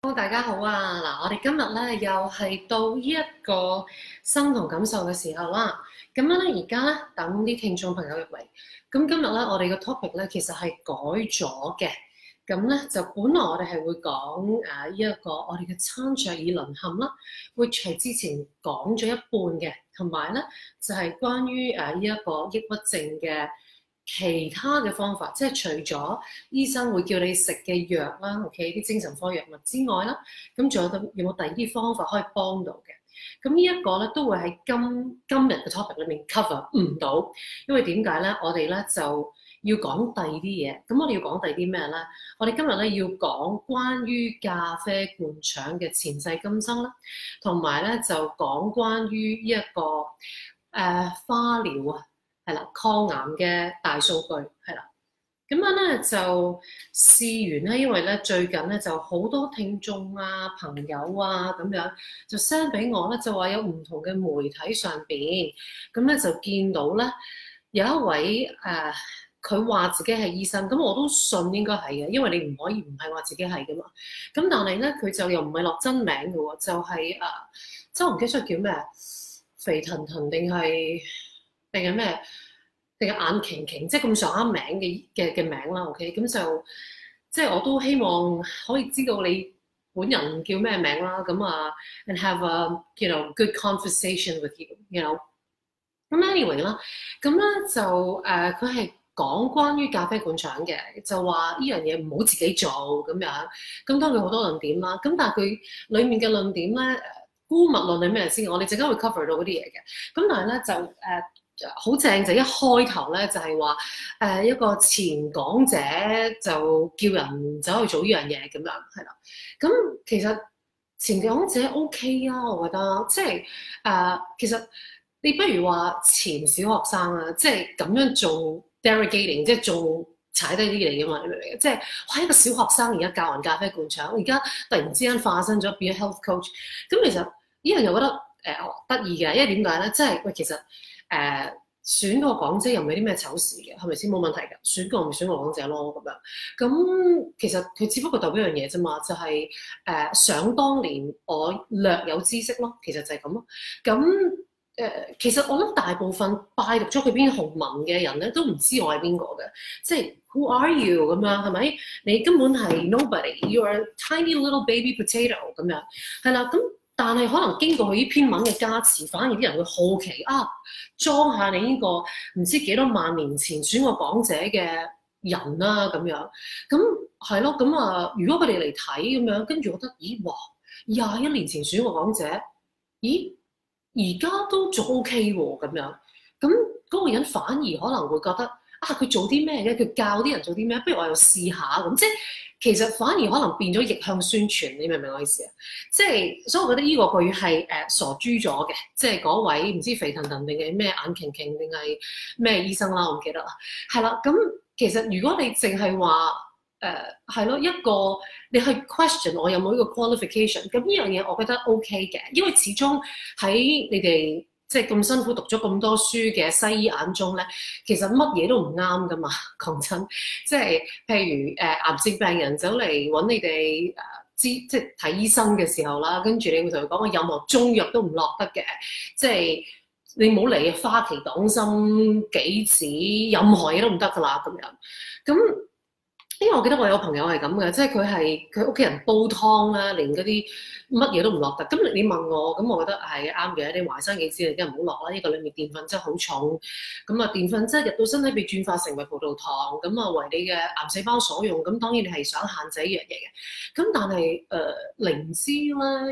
峰，大家好啊！嗱，我哋今日咧又係到呢一個生同感受嘅時候啦。咁樣咧，而家咧等啲聽眾朋友入嚟。咁今日咧，我哋嘅 topic 咧其實係改咗嘅。咁咧就本來我哋係會講呢一個我哋嘅餐桌椅淪陷啦，which 係之前講咗一半嘅，同埋咧就係關於呢一個抑鬱症嘅其他嘅方法，即係除咗醫生會叫你食嘅藥啦，OK 啲精神科藥物之外啦，咁仲有冇第二啲方法可以幫到嘅？咁呢一個咧都會喺今日嘅 topic 裏面 cover 唔到，因為點解咧？我哋咧就要講第二啲嘢。咁我哋要講第二啲咩咧？我哋今日咧要講關於咖啡灌腸嘅前世今生啦，同埋咧就講關於呢一個花療啊。係啦，抗癌嘅大數據係啦，咁樣咧就試完咧，因為咧最近咧就好多聽眾啊、朋友啊咁樣就 send 俾我咧，就話有唔同嘅媒體上邊，咁咧就見到咧有一位佢話自己係醫生，咁我都信應該係嘅，因為你唔可以唔係話自己係噶嘛。咁但係咧佢就又唔係落真名嘅喎，就係即係我唔記得咗叫咩，肥騰騰定係咩？定係眼瓊瓊，即係咁上下名嘅名啦。OK，咁就即係我都希望可以知道你本人叫咩名啦。咁and have a good conversation with you know。咁 anyway 啦，咁咧就佢係講關於咖啡灌腸嘅，就話呢樣嘢唔好自己做咁樣。咁當然好多論點啦。咁但係佢裡面嘅論點咧，姑勿論係咩先？我哋陣間會 cover 到嗰啲嘢嘅。咁但係咧就好正，就一開頭咧就係話一個前港姐就叫人走去做呢樣嘢咁樣，係啦。咁其實前港姐 OK 啊，我覺得即係其實你不如話前小學生啊，即係咁樣做 derogating， 即係做踩低啲嘢㗎嘛，你明唔明？即係哇，一個小學生而家教人咖啡灌腸，而家突然之間化身咗變咗 health coach，咁其實呢樣又覺得得意嘅，因為點解咧？即係喂，其實選個港姐又唔係啲咩醜事嘅，係咪先？冇問題㗎，選個咪選個港姐咯咁樣。咁其實佢只不過代表一樣嘢啫嘛，就係想當年我略有知識咯，其實就係咁咯。咁其實我諗大部分拜讀咗佢篇紅文嘅人咧，都唔知我係邊個嘅，即係 Who are you 咁樣係咪？你根本係 nobody，you are a tiny little baby potato 咁樣係啦。咁但係可能經過佢呢篇文嘅加持，反而啲人會好奇裝下你呢個唔知幾多萬年前選過港姐嘅人啦咁樣。咁係咯，咁如果佢哋嚟睇咁樣，跟住覺得咦哇，21年前選過港姐，咦而家都仲 OK 喎咁樣。咁嗰個人反而可能會覺得佢做啲咩嘅？佢教啲人做啲咩？不如我又試下咁，即係其實反而可能變咗逆向宣傳，你明唔明我意思啊？即係所以我覺得呢個佢係傻豬咗嘅，即係嗰位唔知肥騰騰定係咩眼瓊瓊定係咩醫生啦，我唔記得啦。係啦，咁其實如果你淨係話係咯，一個你去 question 我有冇呢個 qualification， 咁呢樣嘢我覺得 OK 嘅，因為始終喺你哋即係咁辛苦讀咗咁多書嘅西醫眼中咧，其實乜嘢都唔啱噶嘛。講真，即係譬如癌症病人走嚟揾你哋即係睇醫生嘅時候啦，跟住你會同佢講，我任何中藥都唔落得嘅，即係你冇嚟花旗黨參杞子，任何嘢都唔得噶啦咁樣。咁因為我記得我有個朋友係咁嘅，即係佢屋企人煲湯啦，連嗰啲乜嘢都唔落得。咁你問我，咁我覺得係啱嘅。你淮山杞子你梗係唔好落啦，呢個裡面澱粉質好重。咁澱粉質入到身體被轉化成為葡萄糖，咁為你嘅癌細胞所用。咁當然你係想限制呢樣嘢嘅。咁但係靈芝啦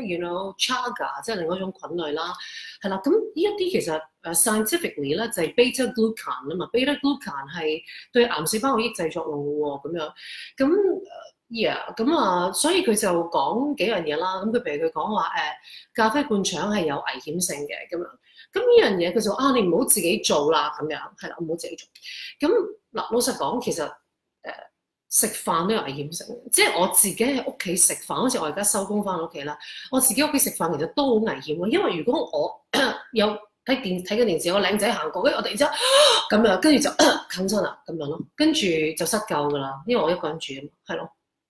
chaga 即係另外一種菌類啦，係啦。咁呢一啲其實scientifically 咧就係 beta glucan 啊嘛，beta glucan 係對癌細胞有抑制作用嘅喎，咁樣。咁所以佢就講幾樣嘢啦。咁佢譬如佢講話咖啡灌腸係有危險性嘅咁樣。咁呢樣嘢佢就你唔好自己做啦咁樣，係啦，唔好自己做。咁嗱，老實講，其實食飯都有危險性嘅，即係我自己喺屋企食飯，好似我而家收工翻屋企啦，我自己屋企食飯其實都好危險嘅，因為如果我有睇緊電視，有個靚仔行過，跟住我突然之間咁樣，跟住就啃親啦咁樣咯，跟住就失救噶啦，因為我一個人住啊嘛，係咯。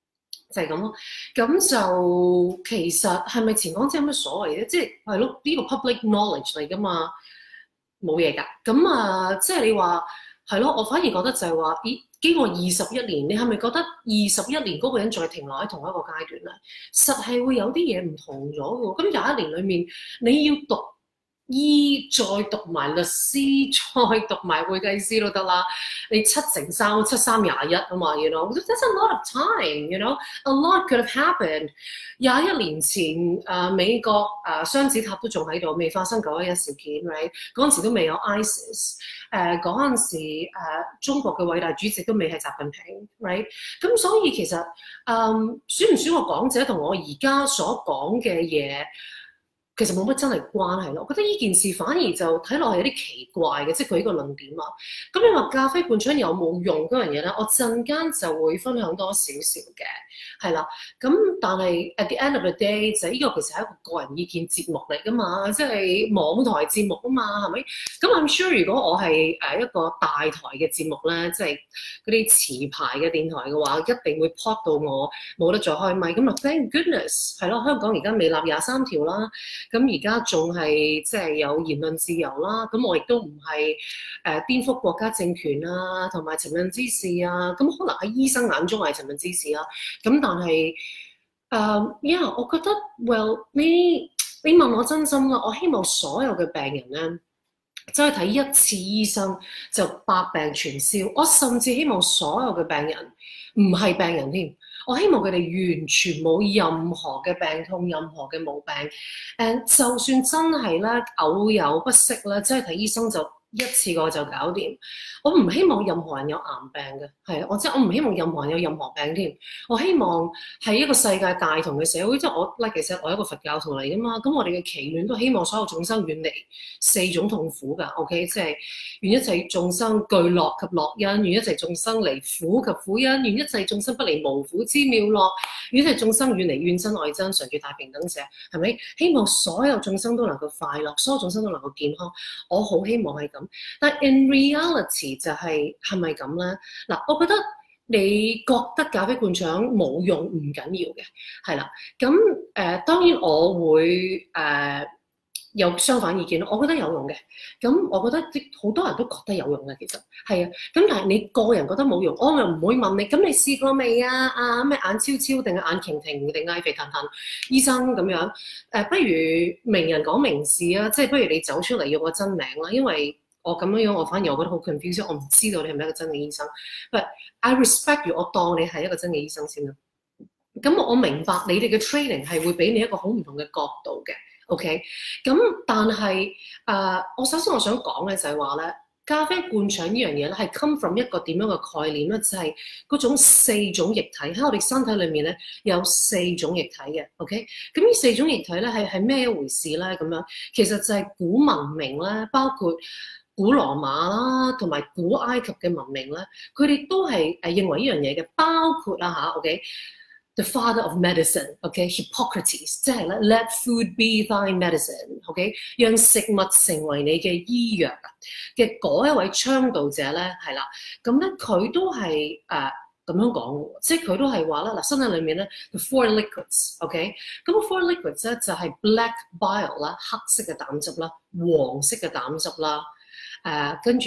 就係咁咯。咁就其實係咪前講者有乜所謂咧？即係咯，呢個 public knowledge 嚟噶嘛，冇嘢㗎。咁即係你話係咯，我反而覺得就係話，咦，經過21年，你係咪覺得21年嗰個人再停留喺同一個階段咧？實係會有啲嘢唔同咗㗎。咁21年裡面，你要讀醫，再讀埋律師，再讀埋會計師都得啦。你7乘3，7×3=21啊嘛，you know，that's a lot of time，you know，a lot could have happened。21年前，美國雙子塔都仲喺度，未發生911事件 ，right？嗰陣時都未有 ISIS，嗰陣時中國嘅偉大主席都未係習近平 ，right？咁所以其實選唔選個講者同我而家所講嘅嘢，其實冇乜真係關係咯。我覺得呢件事反而就睇落係有啲奇怪嘅，即係佢呢個論點啊。咁你話咖啡灌腸有冇用嗰樣嘢咧？我陣間就會分享多少少嘅，係啦。咁但係 at the end of the day 就呢個其實係一個個人意見節目嚟㗎嘛，即係網台節目啊嘛，係咪？咁 I'm sure 如果我係一個大台嘅節目咧，即係嗰啲持牌嘅電台嘅話，一定會 pod 到我冇得再開咪。咁啊 thank goodness 係咯，香港而家未立23條啦。咁而家仲係即係有言論自由啦，咁我亦都唔係顛覆國家政權啊，同埋尋釁滋事啊，咁可能喺醫生眼中係尋釁滋事啦。咁但係我覺得 well 你問我真心啦，我希望所有嘅病人咧，走去睇一次醫生就百病全消。我甚至希望所有嘅病人唔係病人添。我希望佢哋完全冇任何嘅病痛，任何嘅毛病。就算真係咧偶有不適咧，即係睇醫生就一次過就搞掂。我唔希望任何人有癌病嘅，係我唔希望任何人有任何病添。我希望係一個世界大同嘅社會，即係其實我係一個佛教徒嚟㗎嘛。咁我哋嘅祈願都希望所有眾生遠離4種痛苦㗎。OK， 即係願一切眾生具樂及樂因，願一切眾生離苦及苦因，願一切眾生不離無苦之妙樂，願一切眾生遠離怨憎愛憎，常住大平等者，係咪？希望所有眾生都能夠快樂，所有眾生都能夠健康。我好希望係咁，但 in reality 就係咪咁咧？嗱，我覺得你覺得咖啡灌腸冇用唔緊要嘅，係啦。咁當然我會有相反意見咯。我覺得有用嘅，咁我覺得好多人都覺得有用嘅，其實係啊。咁但係你個人覺得冇用，我又唔會問你。咁你試過未啊？咩眼超超定係眼擎擎定係肥騰騰醫生咁樣？不如名人講名事啊，即係不如你走出嚟用個真名啦，因為我咁樣，我反而我覺得好 confused， 我唔知道你係咪一個真嘅醫生。But I respect you， 我當你係一個真嘅醫生先啦。咁我明白你哋嘅 training 係會俾你一個好唔同嘅角度嘅。OK， 咁但係我首先我想講嘅就係話咧，咖啡灌腸呢樣嘢咧係 come from 一個點樣嘅概念咧，就係嗰種4種液體喺我哋身體裏面咧有4種液體嘅。OK， 咁呢4種液體咧係咩一回事咧？咁樣其實就係古文明咧，包括古羅馬啦，同埋古埃及嘅文明咧，佢哋都係認為呢樣嘢嘅，包括啦OK。The father of medicine，OK，Hippocrates，即係咧 Let food be thy medicine，OK，讓食物成為你嘅醫藥嘅嗰一位倡導者咧，係啦，咁咧佢都係咁樣講嘅，即係佢都係話啦，嗱，身體裏面咧 the 4 liquids，OK，咁 4 liquids 咧就係 black bile 啦，黑色嘅膽汁啦，黃色嘅膽汁啦，跟住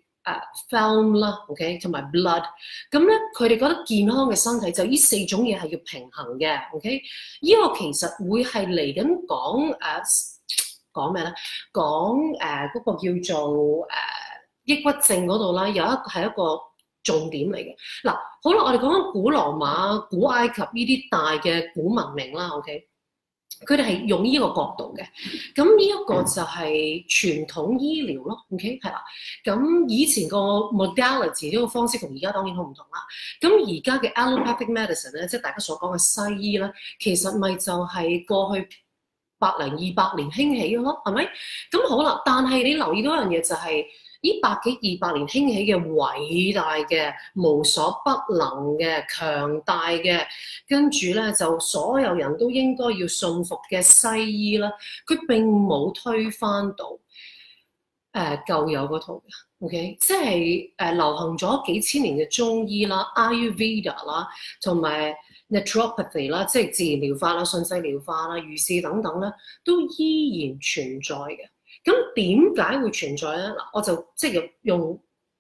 film 啦 ，OK， 同埋 blood， 咁咧佢哋覺得健康嘅身體就呢4種嘢係要平衡嘅 ，OK， 呢個其實會係嚟緊講咩咧？講嗰個叫做抑鬱症嗰度啦，係一個重點嚟嘅。嗱，好啦，我哋講緊古羅馬、古埃及呢啲大嘅古文明啦 ，OK。佢哋係用呢個角度嘅，咁呢一個就係傳統醫療咯 ，OK 係啦。咁以前個 modality 呢個方式同而家當然好唔同啦。咁而家嘅 allopathic medicine 咧，即係大家所講嘅西醫咧，其實咪就係過去100零200年興起嘅咯，係咪？咁好啦，但係你留意到一樣嘢就係，呢100幾200年興起嘅偉大嘅、無所不能嘅、強大嘅，跟住咧就所有人都應該要信服嘅西醫啦，佢並冇推翻到舊有嗰套嘅 ，OK， 即係流行咗幾千年嘅中醫啦、Ayurveda 啦，同埋 naturopathy 啦，即係自然療法啦、順勢療法啦、如是等等咧，都依然存在嘅。咁點解會存在咧？嗱，我就即係用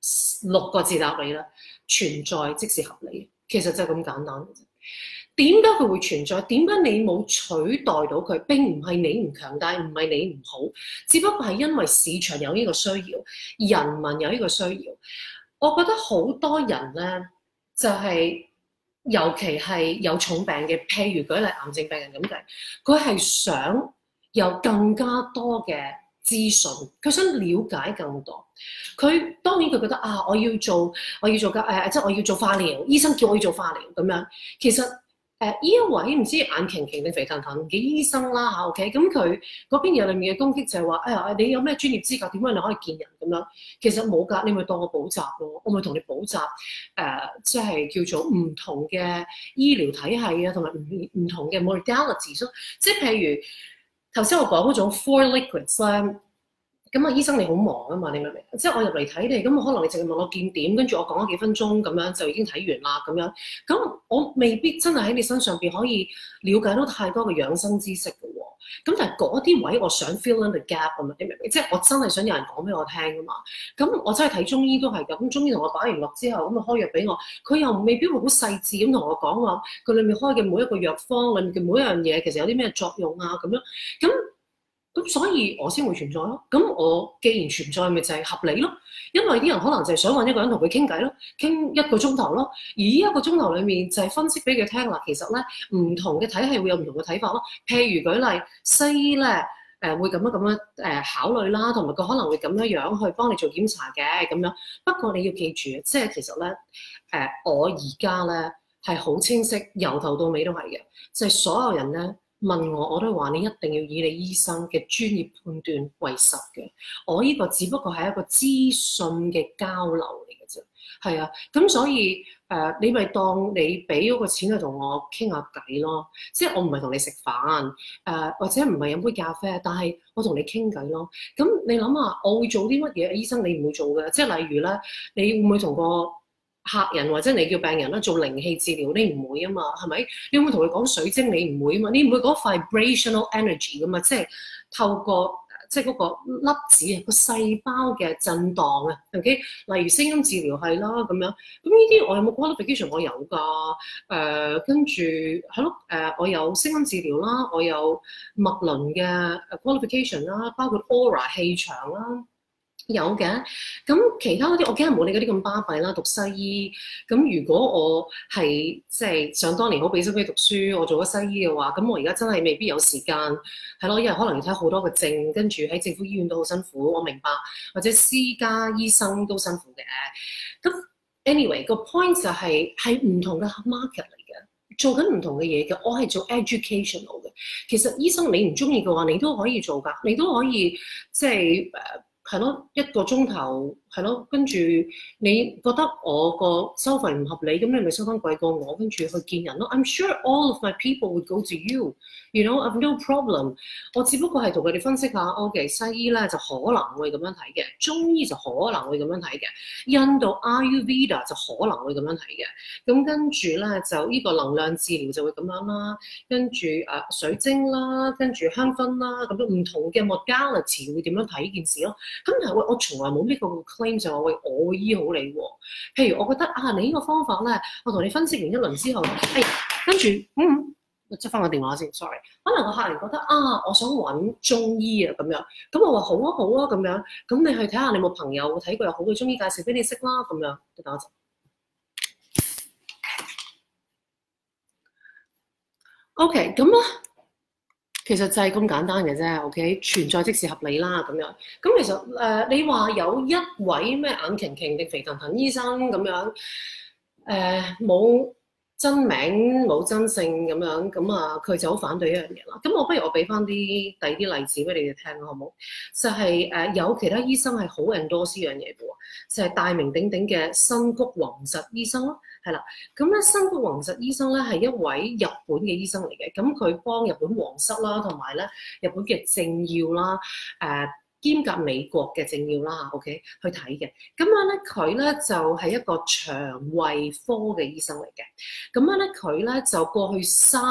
6個字答你啦。存在即是合理，其實就係咁簡單嘅啫。點解佢會存在？點解你冇取代到佢？並唔係你唔強大，唔係你唔好，只不過係因為市場有呢個需要，人民有呢個需要。我覺得好多人咧，就係尤其係有重病嘅，譬如舉例癌症病人咁計，佢係想有更加多嘅資訊，佢想了解更多。佢當然佢覺得啊，我要做即係我要做化療，醫生叫我要做化療咁樣。其實呢一位唔知眼瓊瓊定肥騰騰嘅醫生啦嚇，OK，咁佢嗰篇嘢裡面嘅攻擊就係話，哎呀，你有咩專業資格？點解你可以見人咁樣？其實冇㗎，你咪當我補習咯，我咪同你補習即係叫做唔同嘅醫療體系啊，同埋唔同嘅 modalities 咯。即係譬如頭先我講嗰種 four liquids 咧。咁啊，醫生你好忙啊嘛，你明唔明？即係我入嚟睇你，咁可能你淨係問我見點，跟住我講咗幾分鐘咁樣就已經睇完啦咁樣。咁我未必真係喺你身上邊可以了解到太多嘅養生知識嘅喎。咁但係嗰啲位我想 fill in the gap 啊嘛，你明唔明？即係我真係想有人講俾我聽啊嘛。咁我真係睇中醫都係咁，咁中醫同我擺完落之後，咁啊開藥俾我，佢又未必會好細緻咁同我講話，佢裡面開嘅每一個藥方裡面嘅每一樣嘢其實有啲咩作用啊咁樣。咁所以我先會存在咯。咁我既然存在，咪就係合理咯。因為啲人可能就係想揾一個人同佢傾偈咯，傾1個鐘頭咯。而呢1個鐘頭裡面就係分析俾佢聽啦。其實咧唔同嘅體系會有唔同嘅睇法咯。譬如舉例，西醫咧會咁樣考慮啦，同埋佢可能會咁樣去幫你做檢查嘅咁樣。不過你要記住，即係其實咧我而家咧係好清晰，由頭到尾都係嘅，就係所有人咧。問我都話你一定要以你醫生嘅專業判斷為實嘅。我呢個只不過係一個資訊嘅交流嚟嘅啫，係啊。咁所以你咪當你俾嗰個錢去同我傾下偈咯。即係我唔係同你食飯或者唔係飲杯咖啡，但係我同你傾偈咯。咁你諗下，我會做啲乜嘢？醫生你唔會做嘅，即係例如咧，你會唔會同個客人或者你叫病人啦做靈氣治療，你唔會啊嘛，係咪？你會唔會同佢講水晶？你唔會啊嘛，你唔會講 vibrational energy 噶嘛，即係透過即係嗰個粒子啊個細胞嘅震盪啊 ，OK？例如聲音治療係啦咁樣，咁呢啲我有冇 qualification？ 我有㗎，跟住係咯，我有聲音治療啦，我有脈輪嘅 qualification 啦，包括 aura 氣場啦。有嘅，咁其他嗰啲我梗係冇你嗰啲咁巴閉啦。讀西醫，咁如果我係即係想當年好俾心機讀書，我做咗西醫嘅話，咁我而家真係未必有時間，係咯，因為可能要睇好多個症，跟住喺政府醫院都好辛苦，我明白，或者私家醫生都辛苦嘅。咁 anyway 個 point 就係唔同嘅 market 嚟嘅，做緊唔同嘅嘢嘅。我係做 educational 嘅。其實醫生你唔中意嘅話，你都可以做㗎，你都可以即係係咯，1個鐘頭係咯，跟住你覺得我個收費唔合理，咁你咪收翻貴過我，跟住去見人咯。I'm sure all of my people would go to you. You know, I've no problem. 我只不過係同佢哋分析下 ，OK， 西醫咧就可能會咁樣睇嘅，中醫就可能會咁樣睇嘅，印度 Ayurveda 就可能會咁樣睇嘅。咁跟住咧就呢個能量治療就會咁樣啦，跟住水晶啦，跟住香薰啦，咁樣唔同嘅 modality 會點樣睇呢件事咯。咁但係我從來冇呢個 claim 就話喂，我會醫好你喎。譬如我覺得你呢個方法咧，我同你分析完一輪之後，跟住執翻個電話先 ，sorry。可能個客人覺得我想揾中醫啊咁樣，咁我話好啊好啊咁樣，咁你去睇下你有冇朋友睇過有好嘅中醫介紹俾你識啦咁樣。等我陣。OK，咁啊。其實就係咁簡單嘅啫 ，OK？ 存在即是合理啦，咁樣。咁其實你話有一位咩眼瓊瓊定肥騰騰醫生咁樣，冇真名冇真姓咁樣，咁佢就好反對一樣嘢啦。咁我不如我俾翻啲第二啲例子俾你哋聽啦，好冇？就係有其他醫生係好 endorse 呢樣嘢嘅喎，就係大名鼎鼎嘅新谷宏實醫生咯。係啦，咁咧新谷宏實醫生咧係一位日本嘅醫生嚟嘅，咁佢幫日本皇室啦，同埋咧日本嘅政要啦， 兼夾美國嘅政要啦，OK 去睇嘅。咁樣咧，佢咧就係一個腸胃科嘅醫生嚟嘅。咁樣咧，佢咧就過去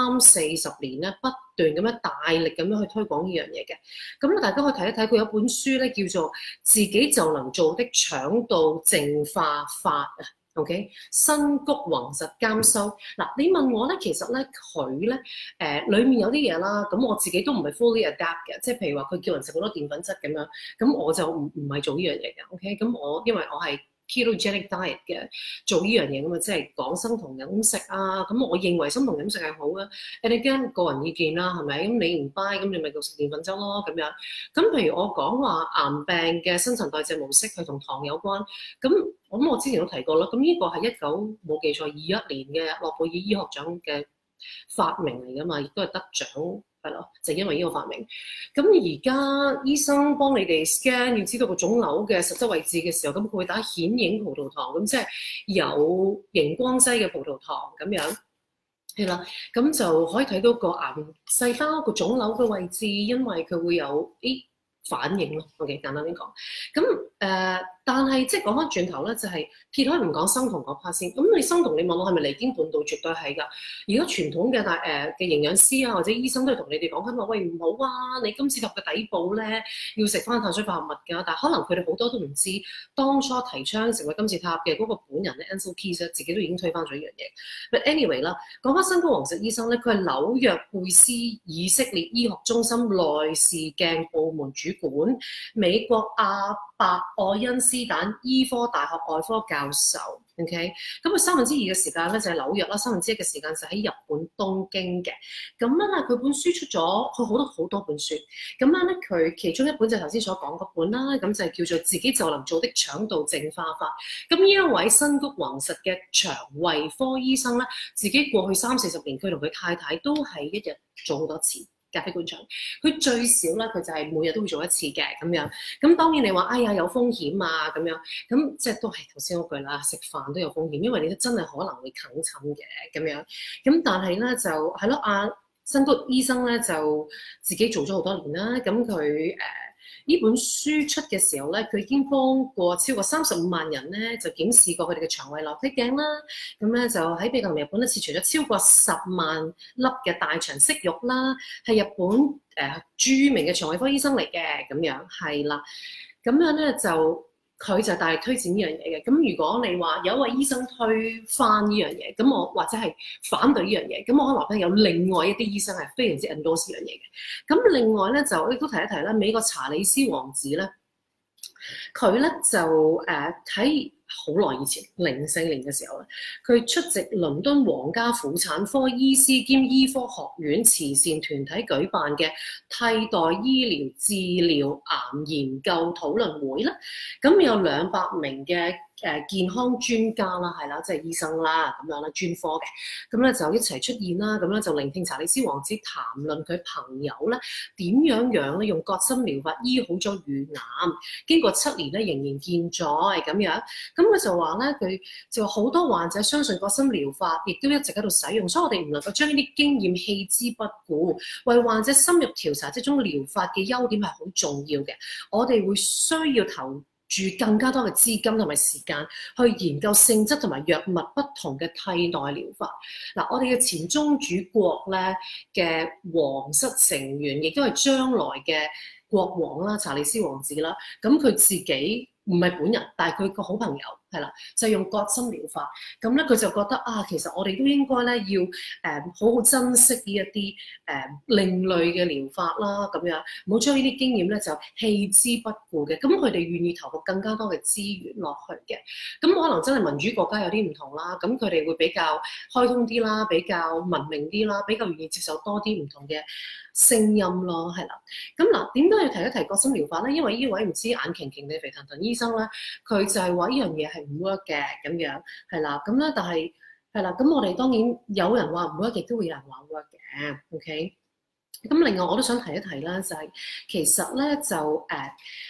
30-40年咧，不斷咁樣大力咁樣去推廣呢樣嘢嘅。咁咧，大家可以睇一睇，佢有本書咧叫做《自己就能做的腸道淨化法》啊。OK， 新谷宏實監修嗱，你問我咧，其實咧佢咧裡面有啲嘢啦，咁我自己都唔係 fully adapt 嘅，即係譬如話佢叫人食好多澱粉質咁樣，咁我就唔係做呢樣嘢嘅。OK，咁因為我係 ketogenic diet 嘅，做呢樣嘢咁啊，即係講生酮飲食啊，咁我認為生酮飲食係好嘅。and again 個人意見啦，係咪？咁你唔 buy，咁你咪就食澱粉質咯咁樣。咁譬如我講話癌病嘅新陳代謝模式係同糖有關，咁我之前都提過啦。咁呢個係冇記錯21年嘅諾貝爾醫學獎嘅發明嚟㗎嘛，亦都係得獎。係咯，就因為呢個發明。咁而家醫生幫你哋 scan，要知道個腫瘤嘅實質位置嘅時候，咁佢會打顯影葡萄糖，咁即係有熒光劑嘅葡萄糖咁樣。係啦，咁就可以睇到個癌細胞個腫瘤嘅位置，因為佢會有啲反應咯。OK， 簡單啲講。咁但係即係講翻轉頭咧，就係撇開唔講生酮嗰 part 先。咁你生酮，你問我係咪離經叛道？絕對係㗎。而家傳統嘅嘅營養師啊，或者醫生都係同你哋講緊話，喂，唔好啊！你今次入嘅底部咧，要食翻碳水化合物㗎。但係可能佢哋好多都唔知，當初提倡成為金字塔嘅嗰個本人咧 Ancel Keys 自己都已經推翻咗呢樣嘢。But anyway 啦，講翻新谷宏實醫生咧，佢係紐約貝斯以色列醫學中心內視鏡部門主管，美國阿伯愛因斯坦醫科大學外科教授。OK， 咁佢2/3嘅時間咧就係紐約啦，1/3嘅時間就喺日本東京嘅。咁咧佢本書出咗，佢好多本書。咁咧佢其中一本就係頭先所講嗰本啦，咁就係叫做自己就能做的腸道淨化法。咁呢一位新谷宏實嘅腸胃科醫生咧，自己過去30-40年，佢同佢太太都係一日做好多次咖啡灌腸，佢最少咧，佢就係每日都會做一次嘅咁樣。咁當然你話哎呀有風險啊咁樣，咁即係都係頭先嗰句啦，食飯都有風險，因為你都真係可能會啃親嘅咁樣。咁但係咧就係咯，新谷醫生咧就自己做咗好多年啦。咁佢呢本書出嘅時候咧，佢已經幫過超過35萬人咧，就檢視過佢哋嘅腸胃內窺鏡啦。咁咧就喺美國同日本咧切除咗超過10萬粒嘅大腸息肉啦，係日本著名嘅腸胃科醫生嚟嘅，咁樣係啦。咁樣咧就佢就大力推薦呢樣嘢嘅。咁如果你話有一位醫生推翻呢樣嘢，咁我或者係反對呢樣嘢，咁我可能話俾你有另外一啲醫生係非常之 endorse 呢樣嘢嘅。咁另外咧就亦都提一提啦，美國查理斯王子咧，佢咧就喺好耐以前04年嘅時候咧，佢出席倫敦皇家婦產科醫師兼醫科學院慈善團體舉辦嘅替代醫療治療癌研究討論會啦。咁有200名嘅健康專家啦，係啦，即係醫生啦，咁樣啦，專科嘅，咁咧就一齊出現啦，咁咧就聆聽查理斯王子談論佢朋友咧點樣咧用割心療法醫好咗乳癌，經過7年咧仍然健在咁樣。咁佢就話咧，佢就話好多患者相信割心療法，亦都一直喺度使用，所以我哋唔能夠將呢啲經驗棄之不顧，為患者深入調查這種療法嘅優點係好重要嘅。我哋會需要投注更加多嘅資金同埋時間去研究性質同埋藥物不同嘅替代療法。嗱，我哋嘅前宗主國咧嘅皇室成員，亦都係將來嘅國王啦，查理斯王子啦，咁佢自己唔係本人，但係佢個好朋友係啦，就用割心療法。咁咧佢就覺得其實我哋都應該咧要好好珍惜呢一啲另類嘅療法啦，咁樣唔好將呢啲經驗咧就棄之不顧嘅。咁佢哋願意投入更加多嘅資源落去嘅。咁可能真係民主國家有啲唔同啦，咁佢哋會比較開通啲啦，比較文明啲啦，比較願意接受多啲唔同嘅聲音咯，係啦。咁嗱，點解要提一提割心療法咧？因為呢位唔知眼擎擎定肥騰騰醫生咧，佢就係話呢樣嘢係唔 work 嘅咁樣，係啦。咁咧，但係係啦，咁我哋當然有人話唔 work，亦都會有人話 work 嘅。OK。咁另外我都想提一提啦，就係其實咧就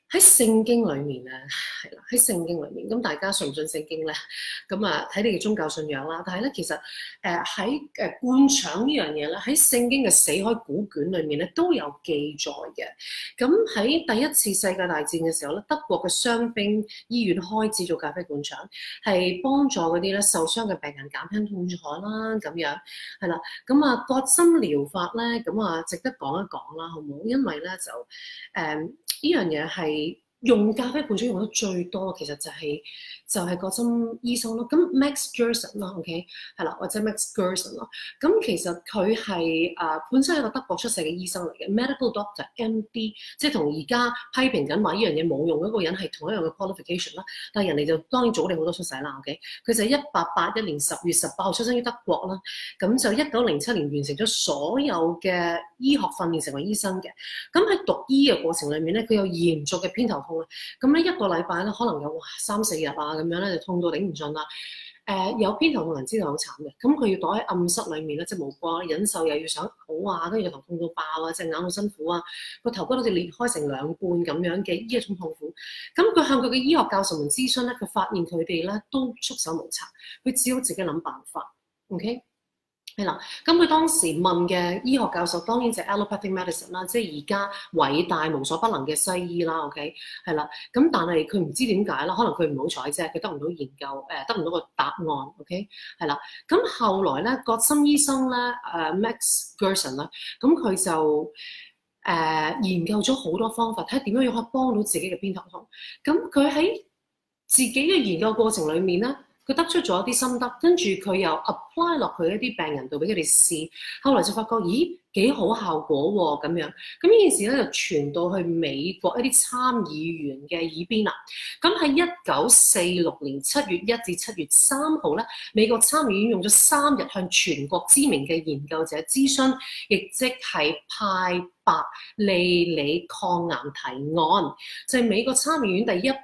喺聖經裏面咧，係啦，喺聖經裏面，咁大家信唔信聖經咧？咁啊，睇你嘅宗教信仰啦。但係咧，其實喺灌腸呢樣嘢咧，喺聖經嘅死海古卷裏面咧都有記載嘅。咁喺第一次世界大戰嘅時候咧，德國嘅傷兵醫院開始做咖啡灌腸，係幫助嗰啲咧受傷嘅病人減輕痛楚啦，咁樣係啦。咁啊，割心療法咧，咁啊值得講一講啦，好唔好？因為咧就呢樣嘢係用咖啡灌腸用得最多，其實就係個心醫生咯。咁 Max Gerson 啦，OK 係啦，或者 Max Gerson 咯。咁其實佢係本身係一個德國出世嘅醫生嚟嘅 medical doctor MD，即係同而家批評緊話呢樣嘢冇用嗰個人係同一樣嘅 qualification 啦。但係人哋就當然早你好多出世啦，OK。佢就係1881年10月18號出生於德國啦。咁就1907年完成咗所有嘅醫學訓練成為醫生嘅。咁喺讀醫嘅過程裏面咧，佢有嚴重嘅偏頭痛啊。咁咧一個禮拜咧可能有3-4日啊咁樣咧就痛到頂唔順啦。有偏頭痛人知道好慘嘅，咁佢要躲喺暗室裏面咧，即係無光忍受，又要想嘔啊，跟住頭痛到爆啊，隻眼好辛苦啊，個頭骨好似裂開成兩半咁樣嘅呢一種痛苦。咁佢向佢嘅醫學教授們諮詢咧，佢發現佢哋咧都束手無策，佢只好自己諗辦法。OK。係啦，咁佢當時問嘅醫學教授當然就係 allopathic medicine 啦，即係而家偉大無所不能嘅西醫啦。OK，係啦，咁但係佢唔知點解啦，可能佢唔好彩啫，佢得唔到研究，得唔到個答案。OK，係啦，咁後來咧，葛森醫生咧，Max Gerson 啦，咁佢就研究咗好多方法，睇下點樣可以幫到自己嘅偏頭痛。咁佢喺自己嘅研究過程裡面咧，佢得出咗一啲心得，跟住佢又 apply 落去一啲病人度俾佢哋試，後來就發覺，咦幾好效果喎咁樣。咁呢件事咧就傳到去美國一啲參議員嘅耳邊啦。咁喺1946年7月1至7月3號咧，美國參議院用咗3日向全國知名嘅研究者諮詢，亦即係派白利里抗癌提案，就係美國參議院第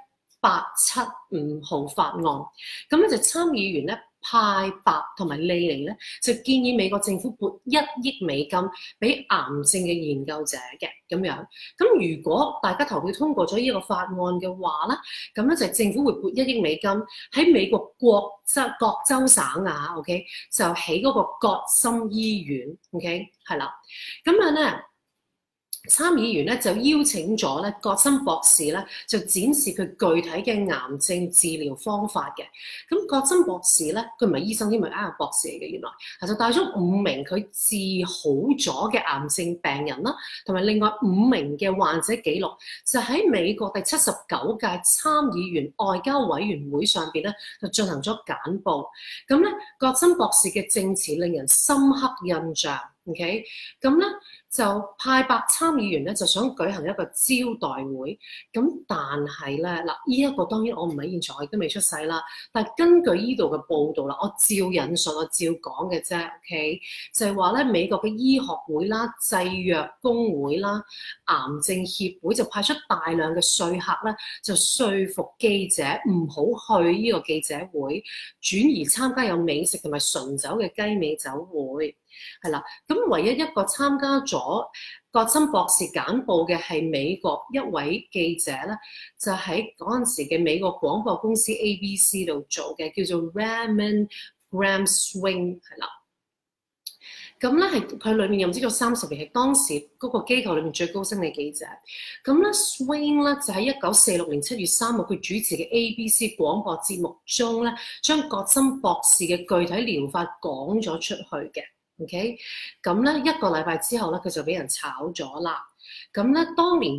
1875號法案。咁咧就參議員咧派白同埋利尼咧就建議美國政府撥1億美金俾癌症嘅研究者嘅咁樣。咁如果大家投票通過咗呢個法案嘅話咧，咁咧就政府會撥1億美金喺美國各州省啊 ，OK 就起嗰個葛森醫院 ，OK 係啦。咁樣咧。參議員咧就邀請咗咧葛森博士咧就展示佢具體嘅癌症治療方法嘅。咁葛森博士咧佢唔係醫生，因為博士嚟嘅原來，就帶咗5名佢治好咗嘅癌症病人啦，同埋另外5名嘅患者記錄，就喺美國第79屆參議員外交委員會上邊咧就進行咗簡報。咁咧葛森博士嘅證詞令人深刻印象。OK， 咁咧就派白參議員咧就想舉行一個招待會，咁但係咧嗱，呢一個當然我唔喺現場，我亦都未出世啦。但係根據呢度嘅報道啦，我照引述，我照講嘅啫。OK， 就係話咧，美國嘅醫學會啦、製藥工會啦、癌症協會就派出大量嘅說客咧，就說服記者唔好去呢個記者會，轉而參加有美食同埋純酒嘅雞尾酒會。係啦，咁唯一一個參加咗葛森博士簡報嘅係美國一位記者咧，就喺嗰陣時嘅美國廣播公司 ABC 度做嘅，叫做 Raymond Graham Swing 係啦。咁咧係佢裏面任職咗30年，係當時嗰個機構裏面最高薪嘅記者。咁咧 Swing 咧就喺1946年7月3號佢主持嘅 ABC 廣播節目中咧，將葛森博士嘅具體療法講咗出去嘅。OK， 咁咧一個禮拜之後咧，佢就俾人炒咗啦。咁咧，當年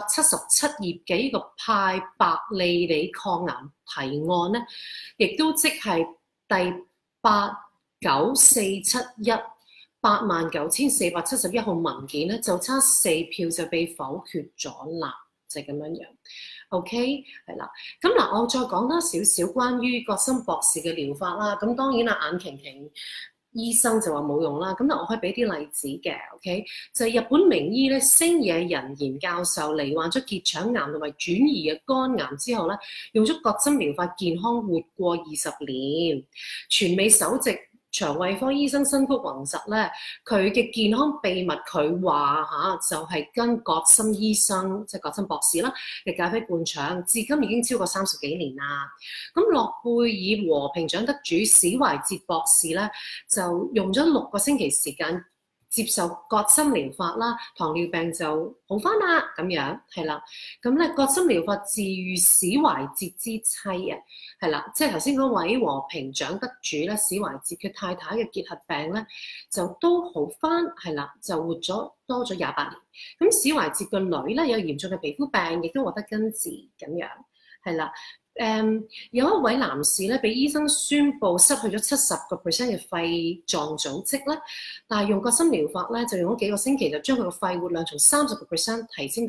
277頁嘅呢個派白利里抗癌提案咧，亦都即係第8947189,471號文件咧，就差4票就被否決咗啦，就係咁樣樣。OK， 係啦。咁嗱，我再講多少少關於葛森博士嘅療法啦。咁當然啦，眼擎擎。醫生就話冇用啦，咁我可以俾啲例子嘅 ，OK， 就係日本名醫咧星野仁賢教授罹患咗結腸癌同埋轉移嘅肝癌之後咧，用咗葛森療法健康活過20年，全美首席腸胃科醫生新谷宏實咧，佢嘅健康秘密佢話就係跟葛森醫生，即係葛森博士啦嘅咖啡灌腸，至今已經超過30幾年啦。咁諾貝爾和平獎得主史懷哲博士咧，就用咗6個星期時間接受葛森療法啦，糖尿病就好返啦，咁樣係啦。咁咧葛森療法治癒史懷哲之妻啊，係啦，即係頭先嗰位和平獎得主咧，史懷哲佢太太嘅結核病咧就都好返，係啦，就活咗多咗28年。咁史懷哲個女咧有嚴重嘅皮膚病，亦都獲得根治咁樣，係啦。有一位男士咧，俾醫生宣布失去咗70% 嘅肺臟組織咧，但係用葛森療法咧，就用咗幾個星期就將佢個肺活量從30% 提升到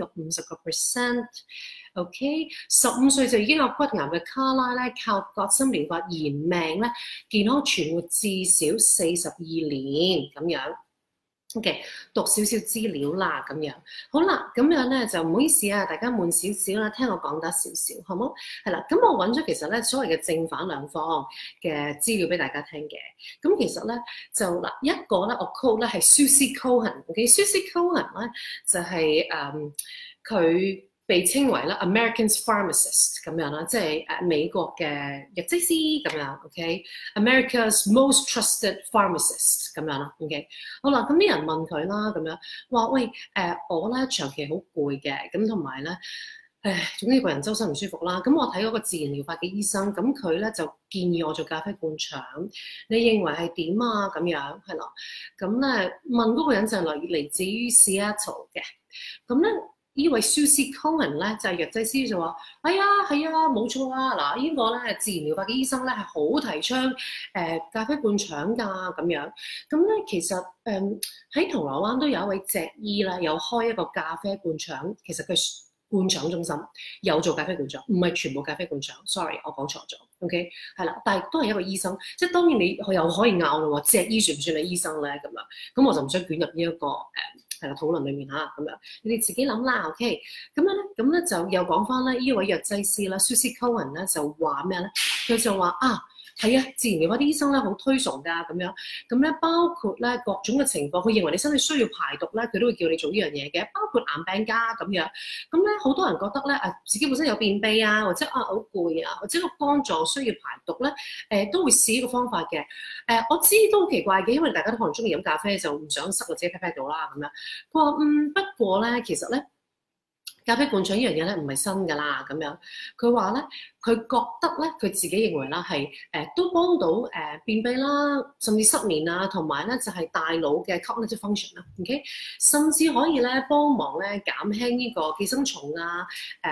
50%。OK， 15歲就已經有骨癌嘅卡拉咧，靠葛森療法延命咧，健康存活至少42年咁樣。OK， 讀少少資料啦，咁樣好啦，咁樣咧就唔好意思啊，大家悶少少啦，聽我講得少少，好冇？係啦，咁我揾咗其實咧所謂嘅正反兩方嘅資料俾大家聽嘅。咁其實咧就嗱一個咧，我 quote 咧係 Susie Cohen，OK，Susie Cohen 咧就係佢被稱為咧 American pharmacist 咁樣啦，即係美國嘅藥劑師咁樣 ，OK，America's most trusted pharmacist 咁樣啦 ，OK， 好啦，咁啲人問佢啦，咁樣話喂我咧長期好攰嘅，咁同埋咧總之個人周身唔舒服啦，咁我睇嗰個自然療法嘅醫生，咁佢咧就建議我做咖啡灌腸，你認為係點啊？咁樣係啦，咁咧問嗰個人就嚟自於 Seattle 嘅，咁咧。呢位 Susie Cohen 咧就係藥劑師就話：係啊，冇錯啊！嗱，呢個咧自然療法嘅醫生咧係好提倡咖啡灌腸㗎咁樣。咁咧其實喺銅鑼灣都有一位脊醫啦，有開一個咖啡灌腸，其實佢灌腸中心有做咖啡灌腸，唔係全部咖啡灌腸。Sorry， 我講錯咗。OK， 係啦，但係都係一個醫生，即係當然你又可以拗咯喎，脊醫算唔算係醫生咧？咁樣咁我就唔想捲入呢一個係啦，討論裡面嚇咁樣，你哋自己諗啦，OK？咁咧就又講翻咧，呢位藥劑師啦 ，Susie Cohen 咧就話咩咧？佢就話係啊，自然療法啲醫生咧好推崇㗎咁樣，咁咧包括咧各種嘅情況，佢認為你身體需要排毒咧，佢都會叫你做呢樣嘢嘅，包括癌病加咁樣。咁咧好多人覺得咧自己本身有便秘啊，或者好攰啊，或者個肝臟需要排毒咧，都會試呢個方法嘅。我知都好奇怪嘅，因為大家都可能中意飲咖啡，就唔想塞個自己 pat 度啦咁樣。佢話不過咧其實咧。咖啡灌腸呢樣嘢咧唔係新㗎啦，咁樣佢話咧，佢覺得咧，佢自己認為啦係都幫到便秘啦，甚至失眠啊，同埋咧就係大腦嘅 cognitive function 啦，OK， 甚至可以咧幫忙咧減輕呢個寄生蟲啊